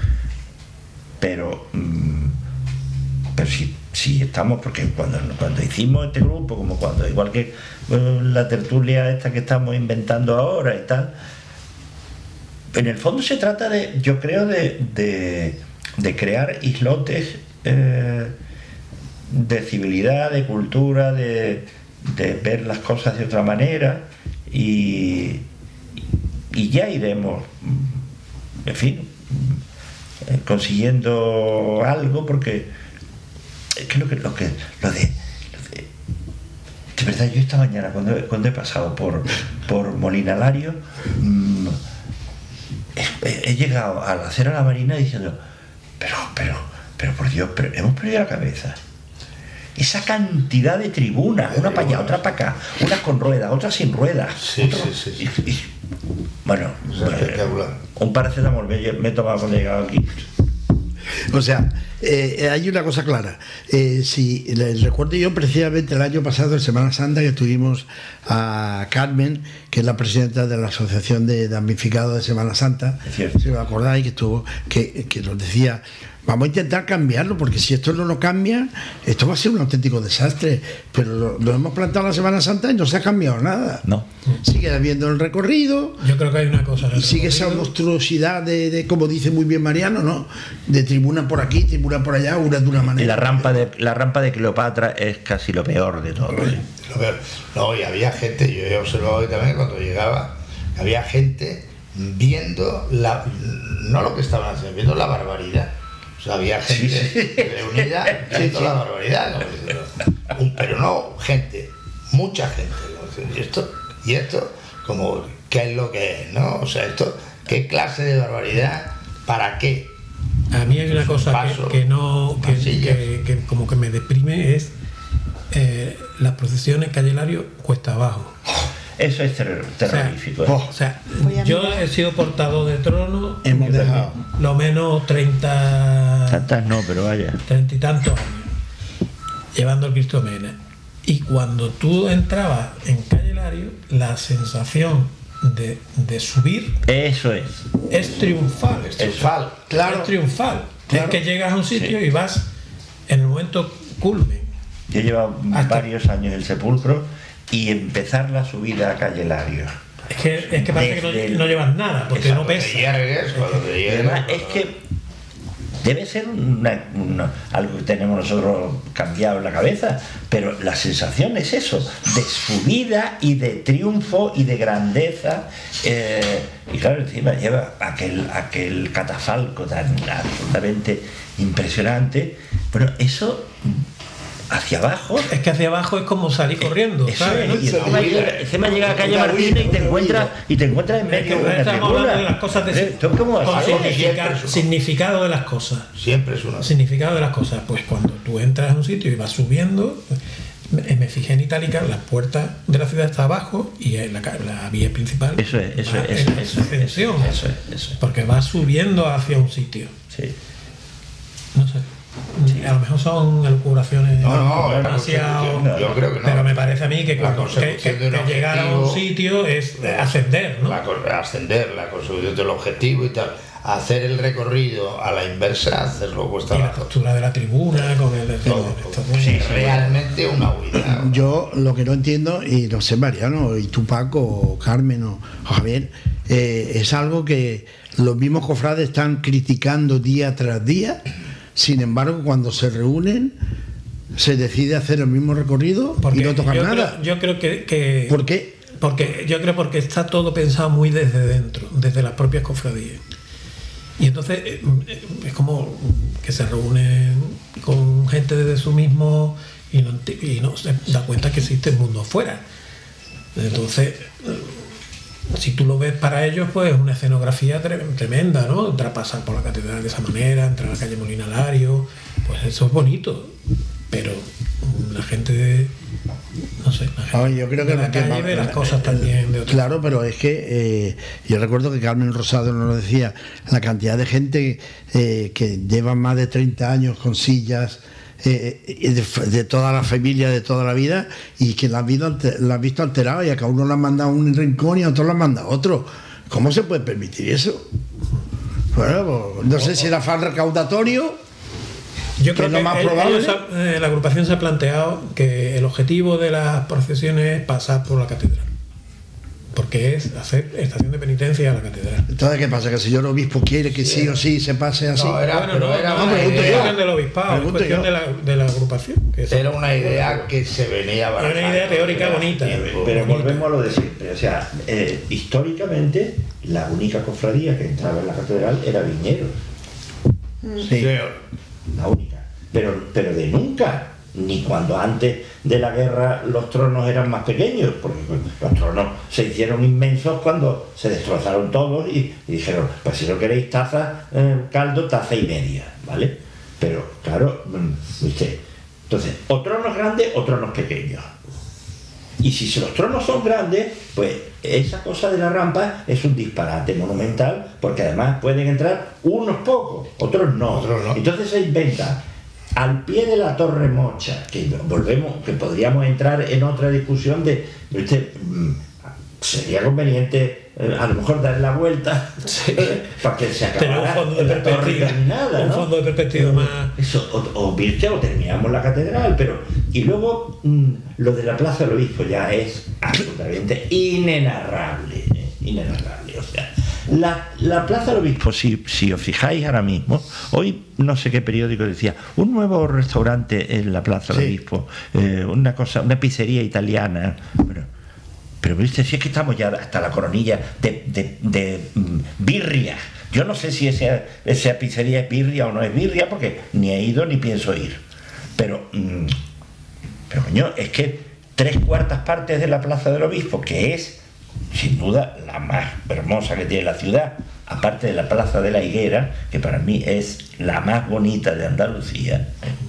Pero, pero si, si estamos, porque cuando, cuando hicimos este grupo, como cuando, igual que bueno, la tertulia esta que estamos inventando ahora y tal, en el fondo se trata de, yo creo, de, de, de crear islotes eh, de civilidad, de cultura, de, de ver las cosas de otra manera. Y, y ya iremos, en fin, consiguiendo algo, porque es que lo que lo que lo de, lo de, de verdad, yo esta mañana cuando, cuando he pasado por por Molinalario mmm, he, he llegado a la acera de la Marina diciendo pero pero pero por Dios, pero hemos perdido la cabeza. Esa cantidad de tribunas, una para allá, otra para acá, unas con ruedas, otras sin ruedas. Sí, otro, sí, sí, sí. Y, y, bueno, Es espectacular. eh, un paracetamol me, me he tomado cuando he llegado aquí. O sea, eh, hay una cosa clara. Eh, si les recuerdo yo precisamente el año pasado, en Semana Santa, que tuvimos a Carmen, que es la presidenta de la Asociación de Damnificados de Semana Santa, Es cierto. si os acordáis, que estuvo, que, que nos decía, vamos a intentar cambiarlo, porque si esto no lo cambia, esto va a ser un auténtico desastre. Pero lo, lo hemos plantado en la Semana Santa y no se ha cambiado nada. No. Sigue habiendo el recorrido. Yo creo que hay una cosa. en el Y sigue esa recorrido. monstruosidad de, de, como dice muy bien Mariano, ¿no? De tribuna por aquí, tribuna por allá, una de una Y manera. la rampa de la rampa de Cleopatra es casi lo peor de todo. ¿eh? Lo peor. No, y había gente, yo he observado hoy también cuando llegaba, había gente viendo la, no lo que estaban haciendo, viendo la barbaridad. O sea, había gente reunida viendo la barbaridad. ¿no? Un- Pero no gente, mucha gente. ¿no? Y esto, y esto, como, ¿qué es lo que es? ¿no? O sea, esto, ¿qué clase de barbaridad? ¿Para qué? A mí hay una Es un cosa paso, que, que no que, masillas. que- que como que me deprime, es eh, las procesiones Calle Lario cuesta abajo. Eso es terror- terrorífico. ¿eh? Oh. O sea, Voy a yo mirar. he sido portador de trono Hemos dejado. lo menos treinta, Tantas no, pero vaya. treinta y tantos años, llevando el Cristo Mena. Y cuando tú entrabas en Calle Lario, la sensación de, de subir Eso es. es triunfal. Es triunfal, claro. Es triunfal. Claro. Es que llegas a un sitio Sí. y vas en el momento culmen. Yo he llevado Hasta- varios años en el sepulcro y empezar la subida a Calle Lario Es que, es que parece Desde que el- no, no llevas nada, porque Cuando no te pesa. hiergues, cuando te Y hiergues, además es cuando- que debe ser una- una- algo que tenemos nosotros cambiado en la cabeza, pero la sensación es eso, de subida y de triunfo y de grandeza. eh, y claro, encima lleva aquel, aquel catafalco tan absolutamente impresionante. Bueno, eso hacia abajo. Es que hacia abajo es como salir corriendo, Eso ¿sabes? es, ¿no? y encima llega, encima llega a calle Una Martínez y te huida, encuentras y te encuentras en Es medio que de una estamos hablando de las tribuna. cosas de Eh, ¿tú cómo con vas a Siempre, ver? significa- siempre es significado de las cosas. Siempre es una. Significado de las cosas, pues cuando tú entras a un sitio y vas subiendo, me, me fijé en Itálica, la puerta de la ciudad está abajo y en la, ca- la vía principal Eso es, eso va es, en eso es, ascensión, eso es, eso es. porque vas subiendo hacia un sitio. Sí. No sé. A lo mejor son elucubraciones No, no, es la demasiado. consecución, yo creo que no. Pero me parece a mí que, La cuando, que, consecución que- de un que llegar a un objetivo- sitio es ascender, ¿no? La co- ascender, la consecución del objetivo y tal. Hacer el recorrido a la inversa, hacerlo cuesta Y la abajo. postura de la tribuna, con el. Todo, esto, todo. Sí, Realmente una huida. Yo lo que no entiendo, y no sé, Mariano, y tú, Paco, o Carmen, o, o Javier, eh, es algo que los mismos cofrades están criticando día tras día. Sin embargo, cuando se reúnen, se decide hacer el mismo recorrido Porque y no tocar yo nada. Creo, yo creo que, que- ¿Por qué? Porque yo creo porque está todo pensado muy desde dentro, desde las propias cofradías. Y entonces eh, es como que se reúnen con gente desde su mismo y no, enti- y no se da cuenta que existe el mundo afuera. Entonces, eh, si tú lo ves para ellos, pues es una escenografía tre- tremenda, ¿no? Entrar, pasar por la catedral de esa manera, entrar a la calle Molina Lario, pues eso es bonito. Pero mm, la gente de, no sé, la gente A ver, yo creo que de la lo que calle va- ve las cosas también de otra. Claro, pero es que eh, yo recuerdo que Carmen Rosado nos lo decía, la cantidad de gente eh, que lleva más de treinta años con sillas, eh, eh, de, de toda la familia, de toda la vida, y que la han visto, alter- la han visto alterada, y a cada uno le han mandado un rincón y a otro le han mandado otro. ¿Cómo se puede permitir eso? Bueno, pues, no sé si era fan recaudatorio. Yo que creo es que lo más ellos probable. ha- eh, la agrupación se ha planteado que el objetivo de las procesiones es pasar por la catedral, porque es hacer estación de penitencia a la catedral. Entonces, ¿qué pasa? Que el señor obispo quiere que sí o sí se pase así. No, era, Bueno, pero no, era no, una no es pregunto yo. cuestión del obispado, es Pregunto cuestión yo. de la, de la agrupación. Que es- Era una idea que se venía Era barajando una idea teórica desde hace bonita. tiempo. Pero volvemos a lo de siempre, o sea, eh, históricamente la única cofradía que entraba en la catedral era Viñeros, Sí. la única, pero, pero de nunca, ni cuando antes de la guerra los tronos eran más pequeños, porque los tronos se hicieron inmensos cuando se destrozaron todos y, y dijeron, pues si no queréis taza, eh, caldo, taza y media, ¿vale? Pero claro, mm, usted, entonces, o tronos grandes o tronos pequeños. Y si los tronos son grandes, pues esa cosa de la rampa es un disparate monumental, porque además pueden entrar unos pocos, otros no. Otros no. Entonces se inventa al pie de la Torre Mocha, que volvemos, que podríamos entrar en otra discusión de, ¿viste? Mm, sería conveniente eh, a lo mejor dar la vuelta para que se Tener un acabara fondo de la torre perspectiva, terminada, un ¿no? fondo de perspectiva más. Eso, o, o Virge, o terminamos la catedral, pero y luego mm, lo de la Plaza del Obispo ya es absolutamente inenarrable, ¿eh? Inenarrable, o sea, la, la Plaza del Obispo, si, si os fijáis ahora mismo, hoy no sé qué periódico decía, un nuevo restaurante en la Plaza del Sí. Obispo, eh, una cosa, una pizzería italiana, bueno, pero viste, si es que estamos ya hasta la coronilla de, de, de mm, birria. Yo no sé si esa, esa pizzería es birria o no es birria, porque ni he ido ni pienso ir. Pero, mm, pero coño, es que tres cuartas partes de la Plaza del Obispo, que es sin duda la más hermosa que tiene la ciudad, aparte de la Plaza de la Higuera, que para mí es la más bonita de Andalucía,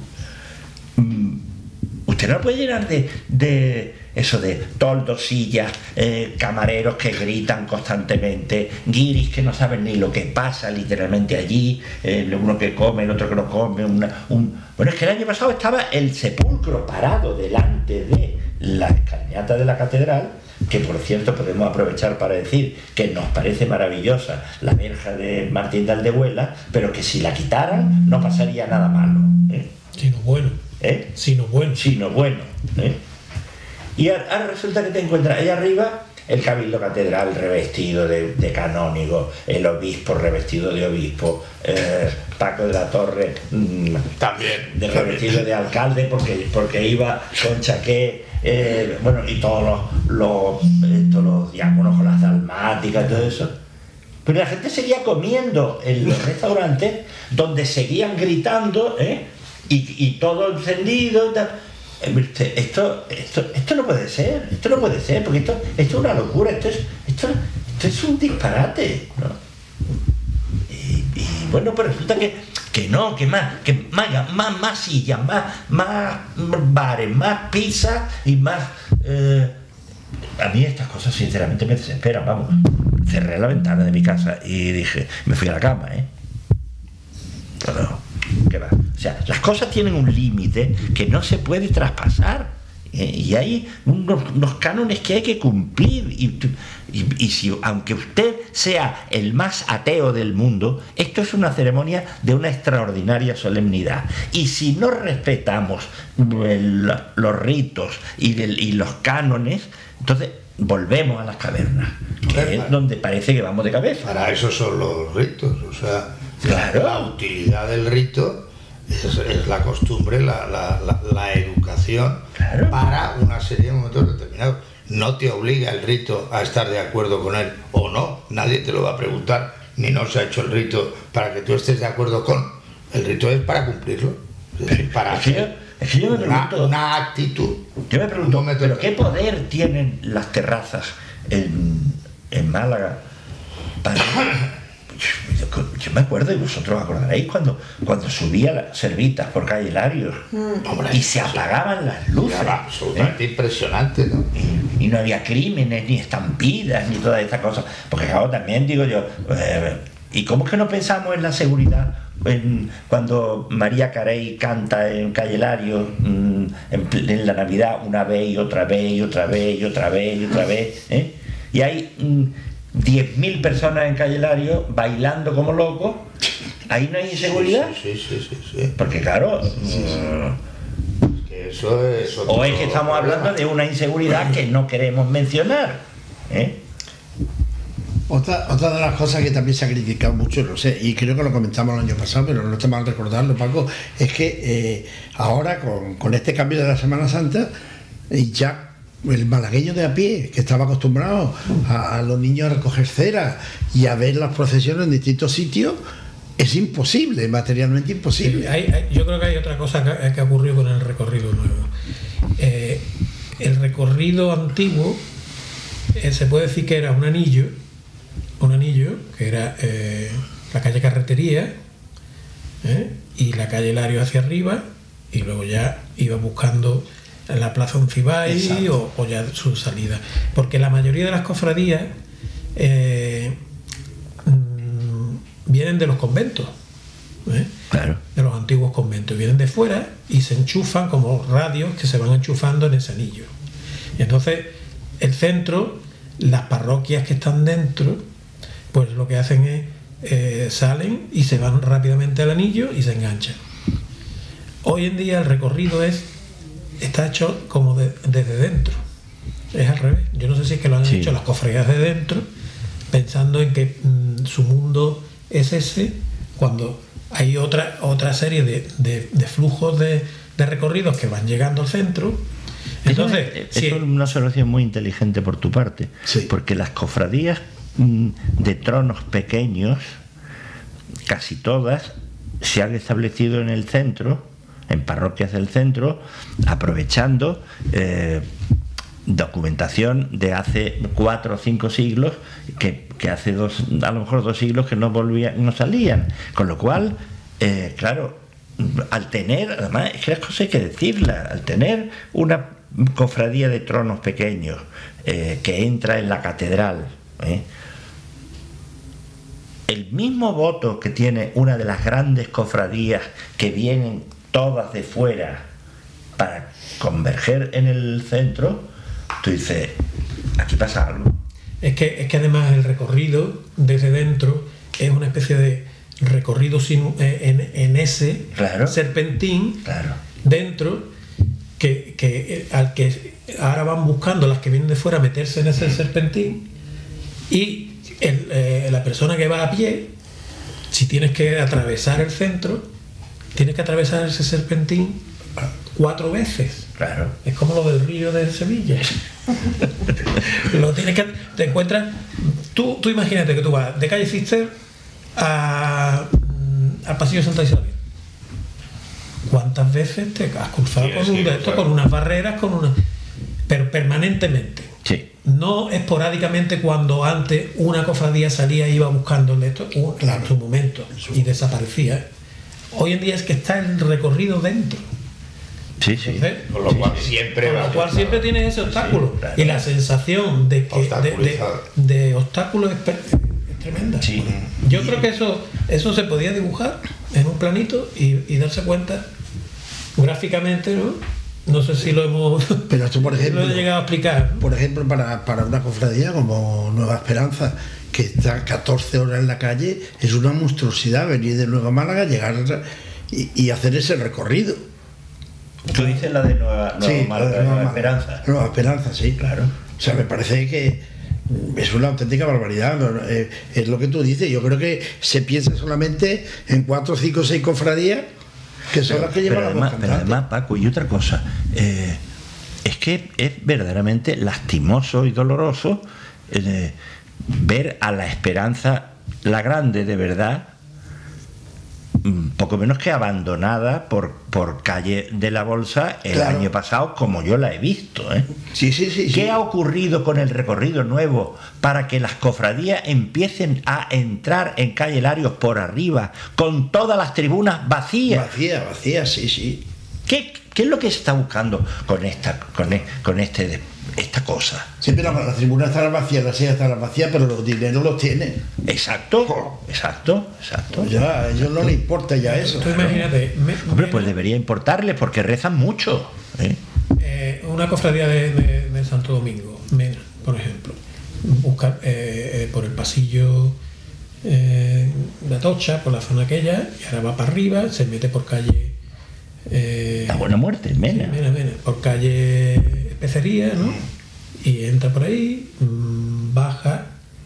¿eh? mm, usted no puede llenar de, de eso de toldos, sillas, eh, camareros que gritan constantemente, guiris que no saben ni lo que pasa literalmente allí, eh, uno que come, el otro que no come, una, un... Bueno, es que el año pasado estaba el sepulcro parado delante de la escalinata de la catedral, que por cierto podemos aprovechar para decir que nos parece maravillosa la verja de Martín de Aldehuela, pero que si la quitaran no pasaría nada malo, ¿eh? Sino bueno. ¿Eh? Sino bueno. Sino bueno, ¿eh? Y ahora resulta que te encuentras allá arriba el cabildo catedral revestido de, de canónigo, el obispo revestido de obispo, eh, Paco de la Torre mmm, también de revestido de alcalde porque, porque iba con chaqué, eh, bueno, y todos los, los, estos, los diáconos con las dalmáticas y todo eso. Pero la gente seguía comiendo en los restaurantes donde seguían gritando, ¿eh? y, y todo encendido y tal. Esto, esto, esto no puede ser, esto no puede ser, porque esto, esto es una locura, esto es, esto, esto es un disparate, ¿no? Y, y bueno, pues resulta que, que no, que más, que más, más, más sillas, más, más bares, más pizza y más. Eh, a mí estas cosas sinceramente me desesperan, vamos. Cerré la ventana de mi casa y dije, me fui a la cama, ¿eh? Pero, ¿qué va? O sea, las cosas tienen un límite que no se puede traspasar, ¿eh? Y hay unos, unos cánones que hay que cumplir y, y, y si, aunque usted sea el más ateo del mundo, esto es una ceremonia de una extraordinaria solemnidad, y si no respetamos el, los ritos y, el, y los cánones, entonces volvemos a las cavernas, que es donde parece que vamos de cabeza. Para eso son los ritos, o sea, claro. La utilidad del rito es, es la costumbre, la, la, la, la educación, claro, para una serie de momentos determinados. No te obliga el rito a estar de acuerdo con él o no, nadie te lo va a preguntar, ni no se ha hecho el rito para que tú estés de acuerdo con. El rito es para cumplirlo, es decir, para es que yo, es que yo me pregunto, una, una actitud. Yo me pregunto, ¿pero qué poder tienen las terrazas en, en Málaga para... Yo me acuerdo, y vosotros acordaréis, cuando, cuando subía las servitas por calle Larios, mm. Hombre, y se apagaban las luces. Era absolutamente ¿eh? impresionante, ¿no? Y, y no había crímenes, ni estampidas, ni todas estas cosas. Porque claro, también digo yo, eh, ¿y cómo es que no pensamos en la seguridad? En, cuando María Carey canta en Calle Larios, en, en la Navidad, una vez y otra vez y otra vez y otra vez y otra vez, ¿eh? Y hay... Mm, diez mil personas en Calle Larios bailando como locos, ahí no hay inseguridad. Sí, sí, sí, sí, sí. Porque claro, sí, sí, sí. Es que eso es otro o es que estamos problema. hablando de una inseguridad que no queremos mencionar, ¿eh? Otra, otra de las cosas que también se ha criticado mucho, no sé, y creo que lo comentamos el año pasado, pero no está mal recordarlo, Paco, es que eh, ahora con, con este cambio de la Semana Santa, ya el malagueño de a pie, que estaba acostumbrado a, a los niños a recoger cera y a ver las procesiones en distintos sitios, es imposible, materialmente imposible. Sí, hay, hay, yo creo que hay otra cosa que, que ocurrió con el recorrido nuevo. Eh, el recorrido antiguo eh, se puede decir que era un anillo, un anillo que era eh, la calle Carretería, eh, y la calle Larios hacia arriba, y luego ya iba buscando en la Plaza Uncibay o, o ya su salida, porque la mayoría de las cofradías eh, mmm, vienen de los conventos, ¿eh? Claro. De los antiguos conventos, vienen de fuera y se enchufan como radios que se van enchufando en ese anillo. Y entonces el centro, las parroquias que están dentro, pues lo que hacen es eh, salen y se van rápidamente al anillo y se enganchan. Hoy en día el recorrido es está hecho como de, desde dentro, es al revés. Yo no sé si es que lo han sí. hecho las cofradías de dentro, pensando en que mmm, su mundo es ese, cuando hay otra otra serie de, de, de flujos de, de recorridos que van llegando al centro. Entonces, es sí, una solución muy inteligente por tu parte, sí. porque las cofradías mmm, de tronos pequeños, casi todas, se han establecido en el centro, en parroquias del centro, aprovechando eh, documentación de hace cuatro o cinco siglos que, que hace dos, a lo mejor dos siglos que no volvían, no salían, con lo cual eh, claro, al tener, además es que las cosas hay que decirlas, al tener una cofradía de tronos pequeños eh, que entra en la catedral, eh, el mismo voto que tiene una de las grandes cofradías que vienen todas de fuera para converger en el centro, tú dices, aquí pasa algo. Es que, es que además el recorrido desde dentro es una especie de recorrido sin, en, en ese claro. serpentín claro. dentro, que, que al que ahora van buscando las que vienen de fuera meterse en ese serpentín, y el, eh, la persona que va a pie, si tienes que atravesar el centro, tienes que atravesar ese serpentín cuatro veces. Claro. Es como lo del río de Sevilla. Lo tienes que, te encuentras, tú, tú imagínate que tú vas de calle Cister a, al pasillo Santa Isabel. ¿Cuántas veces te has cruzado Sí, con, sí, un, de esto, claro. con unas barreras, con una, pero permanentemente? Sí. No esporádicamente, cuando antes una cofradía salía e iba buscando esto uh, Claro. en su momento y desaparecía. Hoy en día es que está el recorrido dentro. Sí, sí. Entonces, Con lo cual siempre con va lo cual a siempre tienes ese obstáculo. Sí, claro. Y la sensación de que de, de, Obstaculizado. de obstáculo es, per- es tremenda. Sí. Yo creo que eso eso se podía dibujar en un planito y, y darse cuenta gráficamente, ¿no? No sé si lo hemos Pero esto, por ejemplo, lo he llegado a explicar, ¿no? Por ejemplo, para, para una cofradía como Nueva Esperanza, que está catorce horas en la calle, es una monstruosidad venir de Nueva Málaga, llegar y, y hacer ese recorrido. Tú dices la de Nueva, Nueva Sí, Málaga, Nueva Nueva Málaga. Esperanza. Nueva Esperanza, sí. Claro. O sea, me parece que es una auténtica barbaridad. ¿No? Eh, es lo que tú dices. Yo creo que se piensa solamente en cuatro, cinco, seis cofradías que son Pero, las que llevan pero la además, voz pero cantante. además, Paco, y otra cosa, eh, es que es verdaderamente lastimoso y doloroso eh, ver a la Esperanza, la Grande, de verdad, mm, poco menos que abandonada por, por Calle de la Bolsa el Claro. año pasado, como yo la he visto, ¿eh? Sí, sí, sí. sí. ¿Qué ha ocurrido con el recorrido nuevo para que las cofradías empiecen a entrar en Calle Larios por arriba, con todas las tribunas vacías? Vacía, vacía, sí, sí. ¿Qué, qué es lo que se está buscando con esta, con, e- con este, esta cosa? Siempre las la tribunas están vacías, las sillas están vacías, pero los dineros los tienen. Exacto, exacto, exacto. Pues ya, a ellos no les importa ya eso. Tú imagínate, me- Hombre, pues menos- debería importarles porque rezan mucho, ¿eh? Eh, una cofradía de, de- de Santo Domingo, Mena, por ejemplo, buscar eh, eh, por el pasillo eh, de Atocha, por la zona aquella, y ahora va para arriba, se mete por calle eh, La Buena Muerte, Mena. Mena, Mena, por calle Especería, ¿no? Y entra por ahí, mm, baja,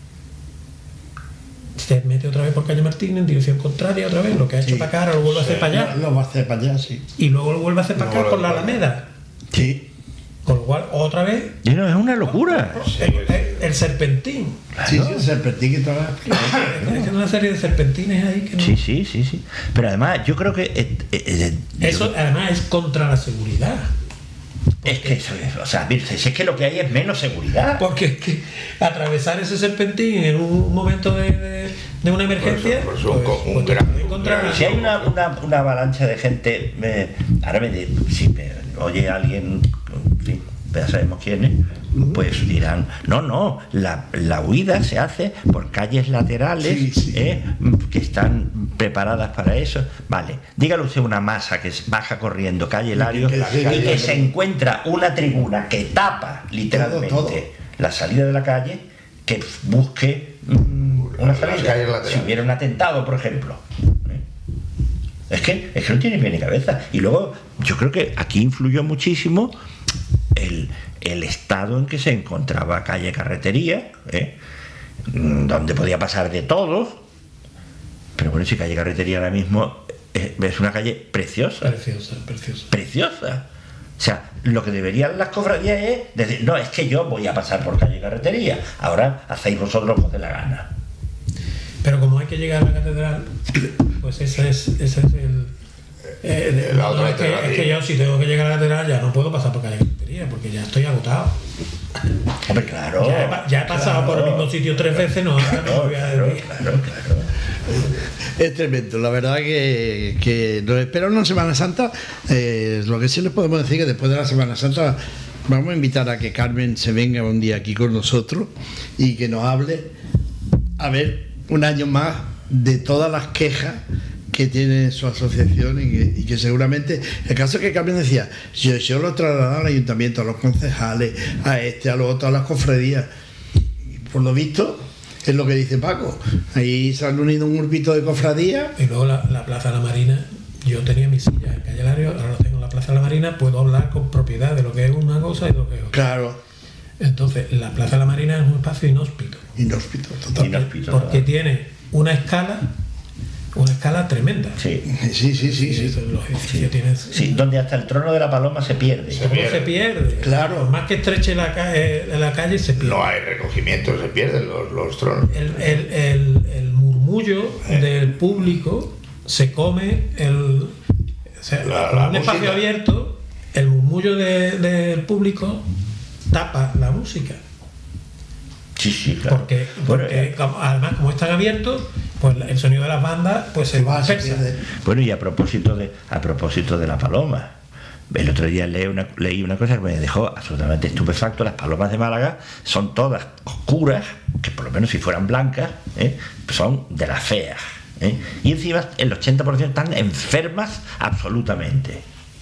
se mete otra vez por calle Martín en dirección contraria, otra vez, lo que ha hecho Sí. para acá, ahora lo vuelve a hacer Sí. para allá, Lo, lo va a hacer para allá, sí. y luego lo vuelve a hacer para Luego acá lo por la vuelve a- Alameda. Sí. Con lo cual, otra vez, Y no, es una locura. el, el- el serpentín. Sí, sí, el serpentín que estaba. Es una serie de serpentines ahí que no... Sí, sí, sí, sí. Pero además, yo creo que eh, eh, eh, Eso además es contra la seguridad. es que, o sea, Virgen, si es que lo que hay es menos seguridad. Porque es que atravesar ese serpentín en un momento de, de- de una emergencia, Por eso- por eso un pues, te gran- puede encontrar un gran- una- Si hay una, una, una avalancha de gente, eh, ahora me di- si me oye alguien, en fin, ya sabemos quién es, pues dirán, no, no, la, la huida se hace por calles laterales, Sí, sí. eh, que están preparadas para eso. Vale, dígale usted una masa que baja corriendo calle Larios que la y calle- que se encuentra una tribuna que tapa literalmente Todo, todo. la salida de la calle, que busque mm, una Las salida. calles laterales. Si hubiera un atentado, por ejemplo. ¿eh? Es que, es que no tiene pie ni cabeza. Y luego, yo creo que aquí influyó muchísimo el, el estado en que se encontraba calle Carretería, ¿eh? Mm, donde podía pasar de todo. Pero bueno, si calle Carretería ahora mismo eh, es una calle preciosa. Preciosa, preciosa. Preciosa. O sea, lo que deberían las cofradías es decir, no, es que yo voy a pasar por calle Carretería. Ahora hacéis vosotros lo que os dé la gana. Pero como hay que llegar a la catedral, pues ese es, ese es el... eh, La no, otra es, que, alternativa. es que yo si tengo que llegar a la catedral ya no puedo pasar por calle Carretería porque ya estoy agotado. Hombre, claro. ya, he, pa- ya he pasado claro. por el mismo sitio tres veces, no, ahora no me voy a Claro, decir. claro, claro. Es tremendo, la verdad que, que nos espera una Semana Santa. Eh, lo que sí les podemos decir que después de la Semana Santa vamos a invitar a que Carmen se venga un día aquí con nosotros y que nos hable, a ver, un año más de todas las quejas que tiene su asociación y que, y que seguramente, el caso es que Carmen decía, yo, yo lo he trasladado al ayuntamiento, a los concejales, a este, a los otros, a las cofradías, y por lo visto es lo que dice Paco, ahí se han unido un grupito de cofradías. Y luego la, la Plaza de la Marina, yo tenía mi silla en calle Lario, ahora la tengo en la Plaza Plaza de la Marina puedo hablar con propiedad de lo que es una cosa y de lo que es otra. Claro. Entonces, la Plaza de la Marina es un espacio inhóspito. Inhóspito, totalmente. Inhóspito, Porque ¿verdad? tiene una escala, una escala tremenda. Sí. Sí, sí, sí, sí. Eso, los edificios tienen- Sí, donde hasta el trono de la paloma se pierde. Se ¿Cómo pierde. se pierde? Claro. Por más que estreche la, ca- eh, la calle, se pierde. No hay recogimiento, se pierden los, los tronos. El, el, el, el murmullo Eh. del público se come el. O sea, La- con la un espacio música. abierto, el murmullo de- del público tapa la música. Sí, sí, claro. Porque, Bueno, porque eh, como- además, como están abiertos, pues el sonido de las bandas pues se Se va, se dispersa. pierde. bueno, y a propósito de a propósito de la paloma, el otro día leí una, leí una cosa que me dejó absolutamente estupefacto. Las palomas de Málaga son todas oscuras, que por lo menos si fueran blancas, ¿eh? son de las feas, ¿eh? Y encima el ochenta por ciento están enfermas absolutamente.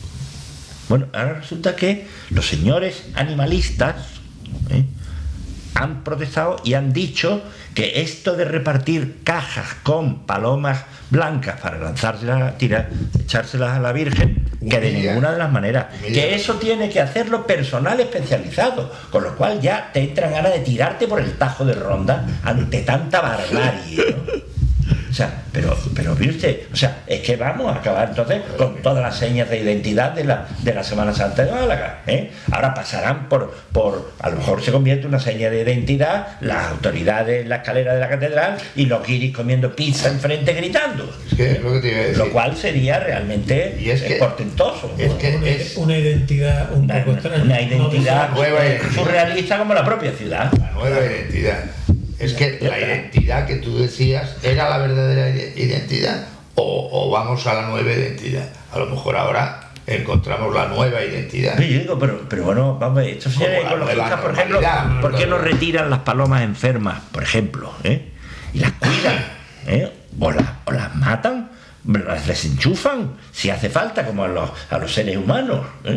Bueno, ahora resulta que los señores animalistas, ¿eh? han protestado y han dicho que esto de repartir cajas con palomas blancas para lanzárselas, tirar, echárselas a la Virgen, que de Humilla. ninguna de las maneras, Humilla. que eso tiene que hacerlo personal especializado, con lo cual ya te entran ganas de tirarte por el Tajo de Ronda ante tanta barbarie, ¿no? O sea, pero, pero mire usted, o sea, es que vamos a acabar entonces con todas las señas de identidad de la, de la Semana Santa de Málaga, ¿eh? Ahora pasarán por, por, a lo mejor se convierte en una seña de identidad las autoridades en la escalera de la catedral y los guiris comiendo pizza enfrente gritando, Es que es lo que te iba a decir. lo cual sería realmente Y es que- eh, portentoso, ¿no? es que- Una, es- una identidad un una, poco una- extraña. una identidad No, nueva eh, identidad. surrealista como la propia ciudad. La nueva identidad. Es que la identidad que tú decías era la verdadera ide- identidad o, o vamos a la nueva identidad. A lo mejor ahora encontramos la nueva identidad. Sí, yo digo, pero, pero bueno, vamos, estos Como señores la ecologistas, nueva por ejemplo, normalidad, ¿por qué no ¿no? retiran las palomas enfermas, por ejemplo, eh? Y las cuidan, eh? O las, o las matan, las desenchufan, si hace falta, como a los, a los seres humanos, eh?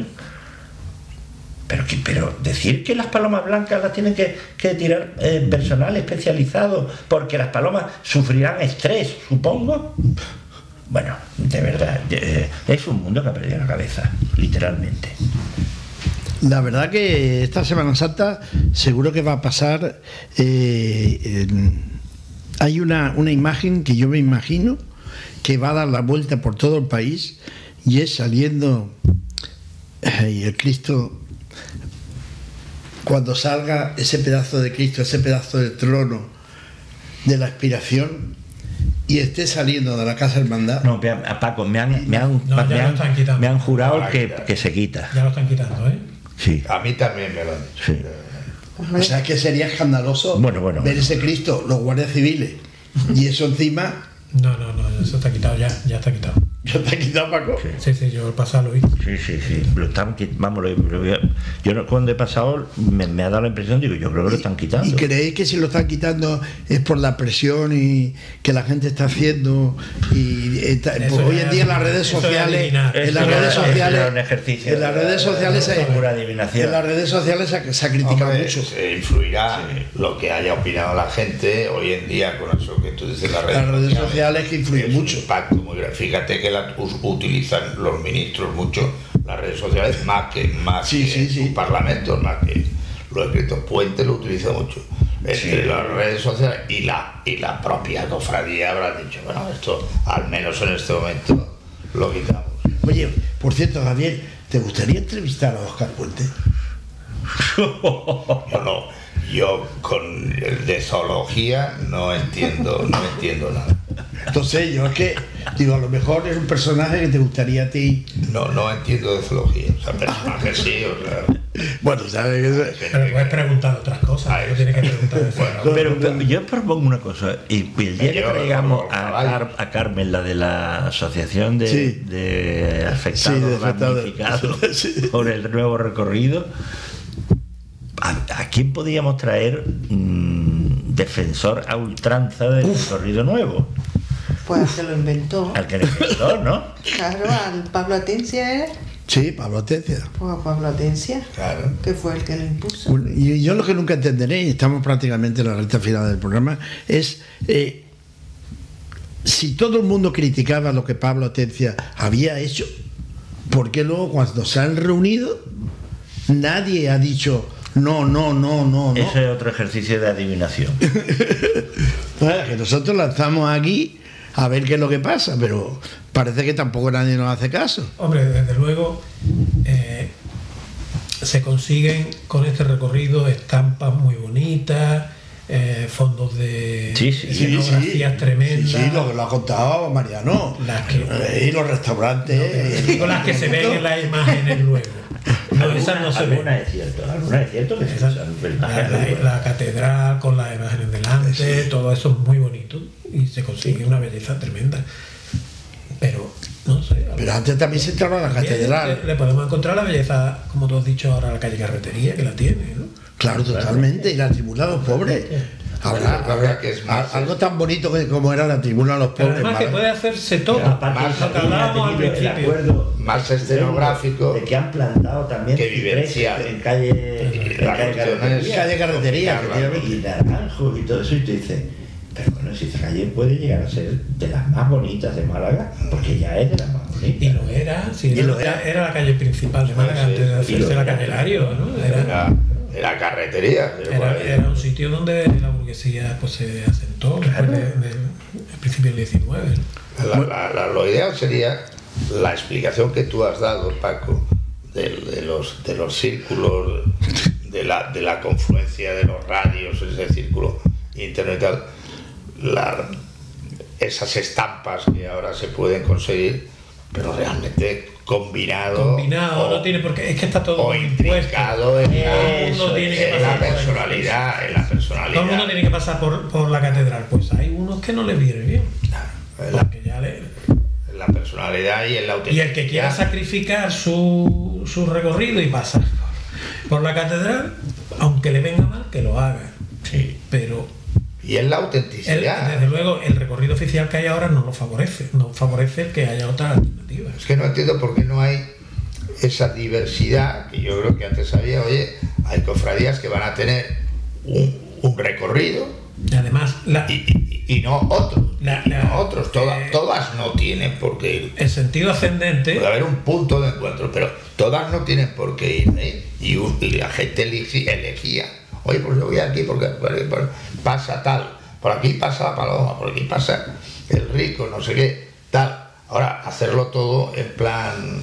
Pero, que, pero decir que las palomas blancas las tienen que, que tirar eh, personal especializado porque las palomas sufrirán estrés, supongo. Bueno, de verdad, eh, es un mundo que ha perdido la cabeza, literalmente. La verdad que esta Semana Santa seguro que va a pasar. eh, en- hay una, una imagen que yo me imagino que va a dar la vuelta por todo el país y es saliendo eh, el Cristo. Cuando salga ese pedazo de Cristo, ese pedazo de trono de la expiración y esté saliendo de la Casa Hermandad. No, me han- a Paco, me han, me han, No, ya me lo han- están quitando. me han jurado Ahora que, quita. que se quita. Ya lo están quitando, ¿eh? Sí, A mí también me lo han dicho. sí. O sea que sería escandaloso Bueno, bueno, ver bueno. ese Cristo, los guardias civiles, y eso encima. No, no, no, eso está quitado ya, ya está quitado. ¿Ya te ha quitado, Paco? Sí, sí, yo el pasado lo vi. Sí, sí, sí. Lo están quit- vamos, lo- lo- yo no- cuando he pasado me, me ha dado la impresión, digo, yo creo que lo están quitando. ¿Y creéis que si lo están quitando es por la presión y que la gente está haciendo? Y está- Eso pues hoy es- en día en las redes eso es sociales, adivinar. en las Eso redes era- sociales, era un ejercicio en las redes sociales, se- de pura adivinación. en las redes sociales se, se ha criticado Hombre, mucho. se influirá lo que haya opinado la gente hoy en día con eso que tú dices, las redes, Las redes sociales que influyen es un mucho. impacto muy grande. Fíjate que la, us- utilizan los ministros mucho las redes sociales más que más Sí, que sí, sí. sus parlamentos, más que los escritos. Puente lo utiliza mucho. Entre Sí. las redes sociales y la y la propia cofradía habrá dicho, bueno, esto al menos en este momento lo quitamos. Oye, por cierto, Gabriel, ¿te gustaría entrevistar a Óscar Puente? Yo no, yo con el de zoología no entiendo, no entiendo nada. Entonces, yo es que, digo, a lo mejor es un personaje que te gustaría a ti. No, no entiendo de zoología. O sea, personajes sí, o sea. Bueno, ¿sabes? Que- Pero puedes preguntar otras cosas, Ahí no tienes que preguntar de eso. Bueno, Pero, pero yo propongo una cosa, y, y el día que Yo, traigamos los a, caballos. Car- a Carmen, la de la Asociación de, Sí. de Afectados Sí, de afectados. Damnificados Sí. por el nuevo recorrido, ¿a, a quién podríamos traer mm, defensor a ultranza del recorrido nuevo? Pues se lo inventó. Al que le inventó, ¿no? Claro, al Pablo Atencia, ¿eh? Sí, Pablo Atencia. Pues a Pablo Atencia, Claro. que fue el que lo impuso. Un- Y yo lo que nunca entenderé, y estamos prácticamente en la recta final del programa, es eh, si todo el mundo criticaba lo que Pablo Atencia había hecho, ¿por qué luego cuando se han reunido nadie ha dicho no, no, no, no, no? Eso es otro ejercicio de adivinación. Bueno, que nosotros lanzamos aquí a ver qué es lo que pasa, pero parece que tampoco nadie nos hace caso. Hombre, desde luego eh, se consiguen con este recorrido estampas muy bonitas, eh, fondos de sí, sí, escenografías sí, tremendas. Sí, sí, lo, lo ha contado Mariano. Las que, eh, y los restaurantes. No, digo las que se ven en las imágenes luego. No, alguna, esas no se alguna ven. es cierto, alguna es cierto que Esa, se la, la, la catedral con las imágenes delante, sí. Todo eso es muy bonito y se consigue una belleza tremenda. Pero no sé. Pero antes también se entraba a la catedral. Le, le podemos encontrar la belleza, como tú has dicho ahora, la calle Carretería, que la tiene, ¿no? Claro, totalmente. Y la tribuna de los pobres. Habrá, habrá que es más, algo tan bonito que como era la tribuna de los pobres. Pero además que puede hacerse todo. Más, lo que hablábamos al principio. El acuerdo más escenográfico. De que han plantado también que vivencia en calle, en calle Carretería. Calle Carretería, y Naranjo y todo eso. Y te dices, pero bueno, si esta calle puede llegar a ser de las más bonitas de Málaga, porque ya es de las más bonitas. Y lo era, sí, y era, lo era. era la calle principal de Málaga, Sí, antes de hacerse la era. Candelario, ¿no? Era, Era, era carretería. era, era un sitio donde la burguesía pues, se asentó después de, de, de, de principio del diecinueve. La, la, la, lo ideal sería la explicación que tú has dado, Paco, de, de, los, de los círculos, de la, de la confluencia de los radios, ese círculo internet y tal, la, esas estampas que ahora se pueden conseguir, pero realmente combinado. Combinado, o, no tiene por qué, es que está todo o intrincado en, eso, la, tiene que en la pasar personalidad, en la personalidad. Todo el mundo tiene que pasar por, por la catedral, pues hay unos que no les viene bien. La, porque ya le, en la personalidad y en la autenticidad. Y el que quiera sacrificar su, su recorrido y pasar por, por la catedral, aunque le venga mal, que lo haga. Sí. Pero y en la el, autenticidad. desde luego, el recorrido oficial que hay ahora no lo favorece, no favorece el que haya otras alternativas. Es que no entiendo por qué no hay esa diversidad, que yo creo que antes había. Oye, hay cofradías que van a tener un, un recorrido y además la, y, y, y no otros, la, y la, no otros. Todas, eh, todas no tienen por qué ir. El sentido ascendente. Puede haber un punto de encuentro, pero todas no tienen por qué ir ahí. Y, un, y la gente elegía, elegía. Oye, pues yo voy aquí porque, porque, porque pasa tal, por aquí pasa la paloma, por aquí pasa el rico, no sé qué, tal. Ahora, hacerlo todo en plan.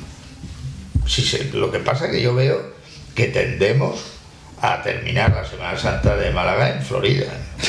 Si se, lo que pasa es que yo veo que tendemos a terminar la Semana Santa de Málaga en Florida.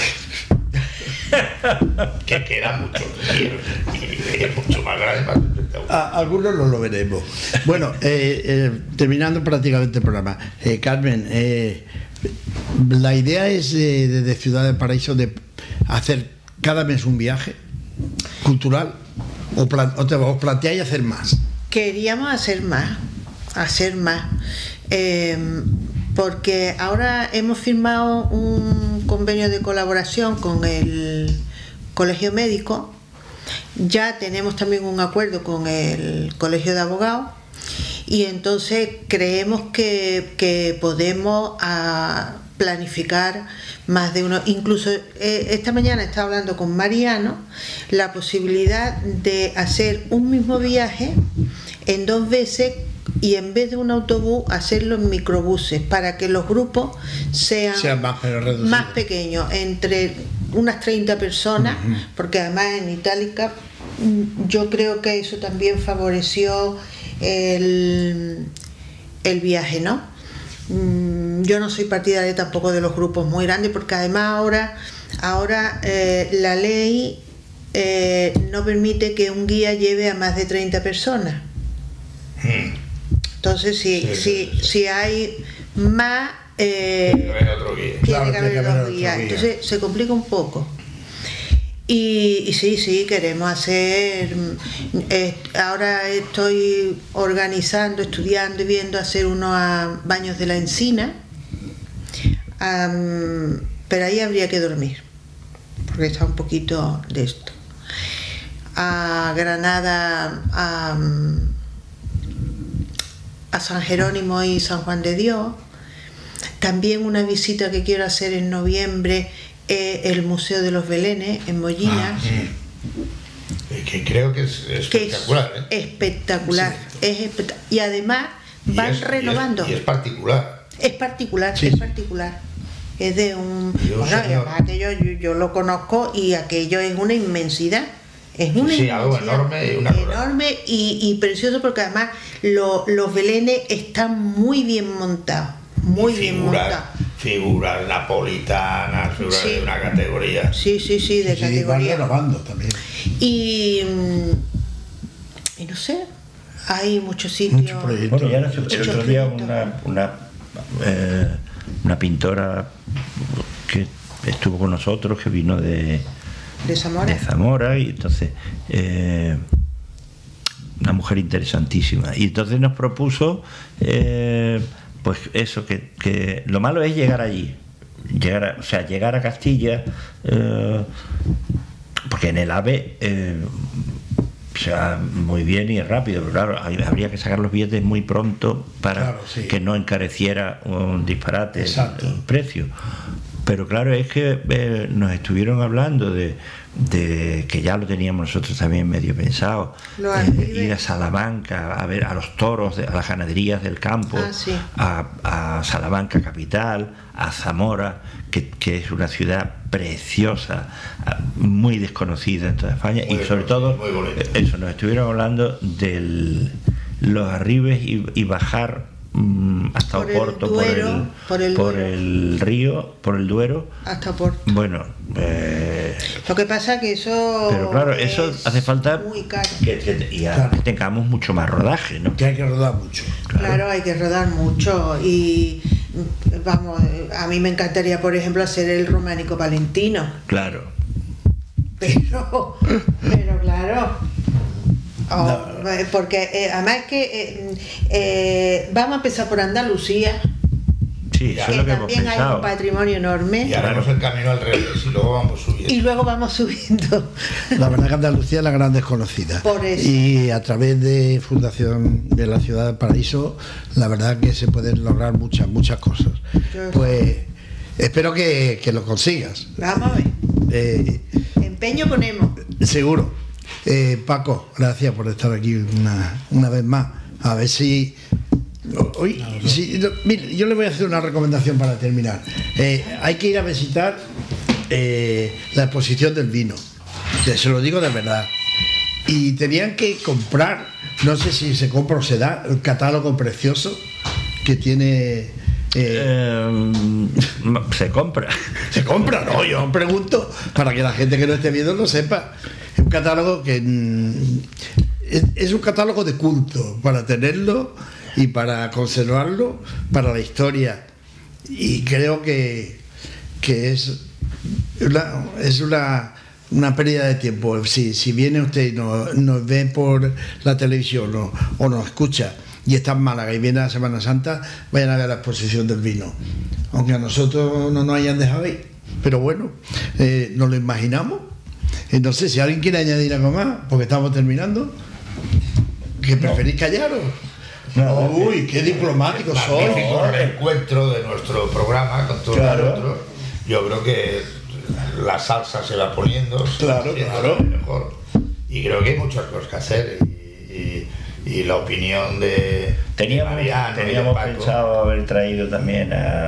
Que queda mucho y, y es mucho más grande, más espectacular. A, algunos no lo veremos. Bueno, eh, eh, terminando prácticamente el programa, eh, Carmen, eh, la idea es de, de, de Ciudad del Paraíso de hacer cada mes un viaje cultural o, plan, o te, os planteáis hacer más. Queríamos hacer más, hacer más, eh, porque ahora hemos firmado un convenio de colaboración con el Colegio Médico, ya tenemos también un acuerdo con el Colegio de Abogados y entonces creemos que, que podemos a, planificar más de uno. Incluso eh, esta mañana estaba hablando con Mariano la posibilidad de hacer un mismo viaje en dos veces y en vez de un autobús hacerlo en microbuses para que los grupos sean, sean más, más pequeños, entre unas treinta personas, uh-huh. Porque además en Itálica yo creo que eso también favoreció el, el viaje, ¿no? Yo no soy partidaria tampoco de los grupos muy grandes porque además ahora, ahora eh, la ley eh, no permite que un guía lleve a más de treinta personas. Entonces si, sí, si, sí. si hay más eh, tiene que haber otro guía, tiene claro, que haber tiene que dos haber guías. guía. Entonces se complica un poco. Y, y sí, sí, queremos hacer, eh, ahora estoy organizando, estudiando y viendo hacer unos a Baños de la Encina, um, pero ahí habría que dormir, porque está un poquito de esto. A Granada, a, a San Jerónimo y San Juan de Dios. También una visita que quiero hacer en noviembre, Eh, el Museo de los Belenes en Mollina. Ah, sí. que creo que es espectacular. Que es espectacular. ¿eh? Es espect y además van y es, renovando. Y es, y es particular. Es particular, sí, es sí. particular. Es de un... Yo, bueno, señor... aquello yo, yo lo conozco y aquello es una inmensidad. Es una sí, inmensidad. algo enorme y una enorme y, y precioso, porque además lo, los belenes están muy bien montados. Muy y bien figuras, montados. Figuras napolitanas, figuras Sí. de una categoría. Sí, sí, sí, de Sí, van categoría. renovando también. Y, mm, y no sé, hay muchos sitios. Muchos proyectos. Bueno, ya no sé, el Muchos otro día proyectos. una, una, eh, una pintora que estuvo con nosotros, que vino de, De Zamora. de Zamora, y entonces eh, una mujer interesantísima, y entonces nos propuso eh, pues eso, que, que lo malo es llegar allí, llegar a, o sea, llegar a Castilla, eh, porque en el AVE eh, o sea, muy bien y rápido, pero claro, hay- habría que sacar los billetes muy pronto para Claro, sí. que no encareciera un disparate el, Exacto. el precio. Pero claro, es que eh, nos estuvieron hablando de, de que ya lo teníamos nosotros también medio pensado, Lo eh, Aljibe. ir a Salamanca a ver a los toros, de- a las ganaderías del campo, Ah, sí. a, a Salamanca capital, a Zamora, que, que es una ciudad preciosa, a- muy desconocida en toda España, Muy y sobre desconocida, todo muy bonita. eh, eso, nos estuvieron hablando de los arribes y, y bajar mm, hasta Por el Oporto, Duero, por, por el el, por Duero. el río, por el Duero. Hasta por... Bueno, eh, Lo que pasa que eso... pero claro, eso es hace falta muy caro. que, que- y además que tengamos mucho más rodaje, ¿no? Que hay que rodar mucho. Claro, hay que rodar mucho y vamos, a mí me encantaría, por ejemplo, hacer el románico palentino, Claro. pero, pero claro, oh, porque eh, además es que eh, eh, vamos a empezar por Andalucía, Sí, eso que es lo que hemos también hay pensado. un patrimonio enorme, Y haremos el camino al revés y luego vamos subiendo. y luego vamos subiendo. La verdad que Andalucía es la gran desconocida. Por eso. Y a través de Fundación de la Ciudad del Paraíso, la verdad que se pueden lograr muchas, muchas cosas. Yo- Pues espero que, que lo consigas. Vamos a ver, Eh, empeño ponemos. seguro. Eh, Paco, gracias por estar aquí una, una vez más. A ver si... Hoy, si- no, mire, yo le voy a hacer una recomendación para terminar. Eh, hay que ir a visitar eh, la exposición del vino. Se lo digo de verdad. Y tenían que comprar, no sé si se compra o se da, el catálogo precioso que tiene... eh, Eh, se compra. ¿Se compra? No, yo pregunto para que la gente que no esté viendo lo sepa. Es un catálogo que mm, es, es un catálogo de culto para tenerlo y para conservarlo para la historia. Y creo que, que es una, es una, una pérdida de tiempo. Si, si viene usted y nos, nos ve por la televisión o, o nos escucha y está en Málaga y viene a la Semana Santa, vayan a ver la exposición del vino. Aunque a nosotros no nos hayan dejado ir. Pero bueno, eh, nos lo imaginamos. Eh, no sé si alguien quiere añadir algo más, porque estamos terminando. ¿Que preferís callaros? No, Uy, qué diplomáticos sois. Magnífico el encuentro de nuestro programa con todos Claro. nosotros. Yo creo que la salsa se va poniendo, se va Claro, haciendo claro. mejor. Y creo que hay muchas cosas que hacer. Y, y- y la opinión de, Teníamos, de Mariano y de teníamos Paco. pensado haber traído también a,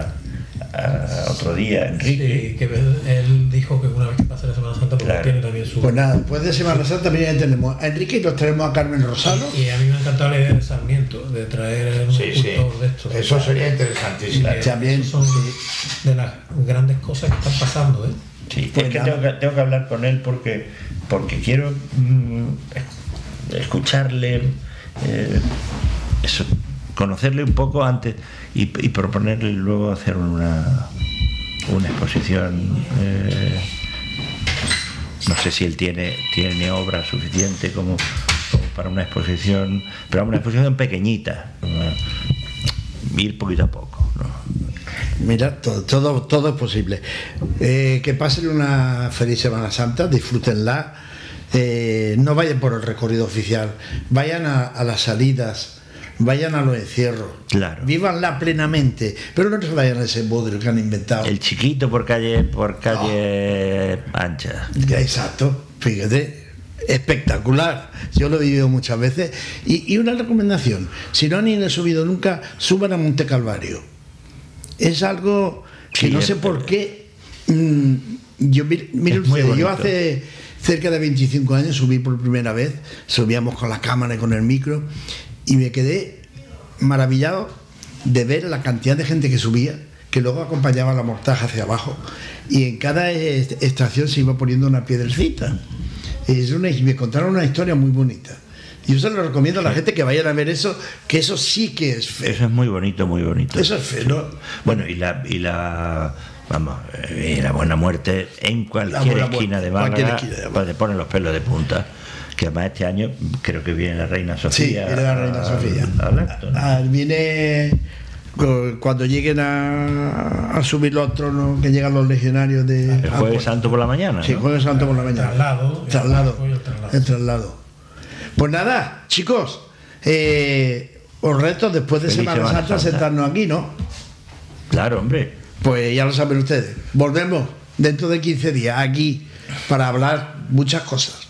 a otro día, Enrique. Sí, que él dijo que una vez que pase la Semana Santa, porque Claro. tiene también su... Pues nada, después de Semana Santa también ya tenemos a Enrique y nos traemos a Carmen Rosado. Y, y a mí me ha encantado la idea de Sarmiento, de traer un Sí, sí. cultor de estos. Eso sería interesantísimo. Que También, son sí. de las grandes cosas que están pasando, ¿eh? Sí, Pues es que nada. tengo, que tengo que hablar con él porque, porque quiero mm, escucharle, eh, eso, conocerle un poco antes y, y proponerle luego hacer una, una exposición. eh, no sé si él tiene, tiene obra suficiente como, como para una exposición, pero una exposición pequeñita, ¿no? Ir poquito a poco, ¿no? Mira, todo, todo, todo es posible. Eh, que pasen una feliz Semana Santa, disfrútenla. Eh, no vayan por el recorrido oficial, vayan a, a las salidas, vayan a los encierros, Claro. vívanla plenamente, pero no se vayan a ese bodrio que han inventado. El chiquito por calle por calle ancha. Ya, exacto, fíjate, espectacular. Yo lo he vivido muchas veces. Y, y una recomendación: si no han ido subido nunca, suban a Monte Calvario. Es algo que Sí, no sé es- por qué. mmm, yo mire, mire Es muy usted, yo bonito. hace cerca de veinticinco años subí por primera vez. Subíamos con la cámara y con el micro, y me quedé maravillado de ver la cantidad de gente que subía, que luego acompañaba la mortaja hacia abajo, y en cada est- estación se iba poniendo una piedrecita. Es una, y me contaron una historia muy bonita. Yo se lo recomiendo a la gente que vayan a ver eso, que eso sí que es fe. Eso es muy bonito, muy bonito. Eso es fe, ¿no? Bueno, y la, y la vamos, eh, y la buena muerte en La cualquier buena esquina muerte, de cualquier Málaga, esquina de Málaga. pues te ponen los pelos de punta. Que además este año creo que viene la reina Sofía. Sí, viene la reina al- Sofía. al acto, ¿no? Ah, viene cu- cuando lleguen a, a subir los tronos, que llegan los legionarios de. El ah, jueves pues, santo por la mañana. Sí, ¿no? jueves santo por la mañana. Traslado, el Traslado. barco y el traslado. El traslado. Pues nada, chicos, eh, os reto después de Feliz Semana Semana Santa Santa. sentarnos aquí, ¿no? Claro, hombre. Pues ya lo saben ustedes. Volvemos dentro de quince días aquí para hablar muchas cosas.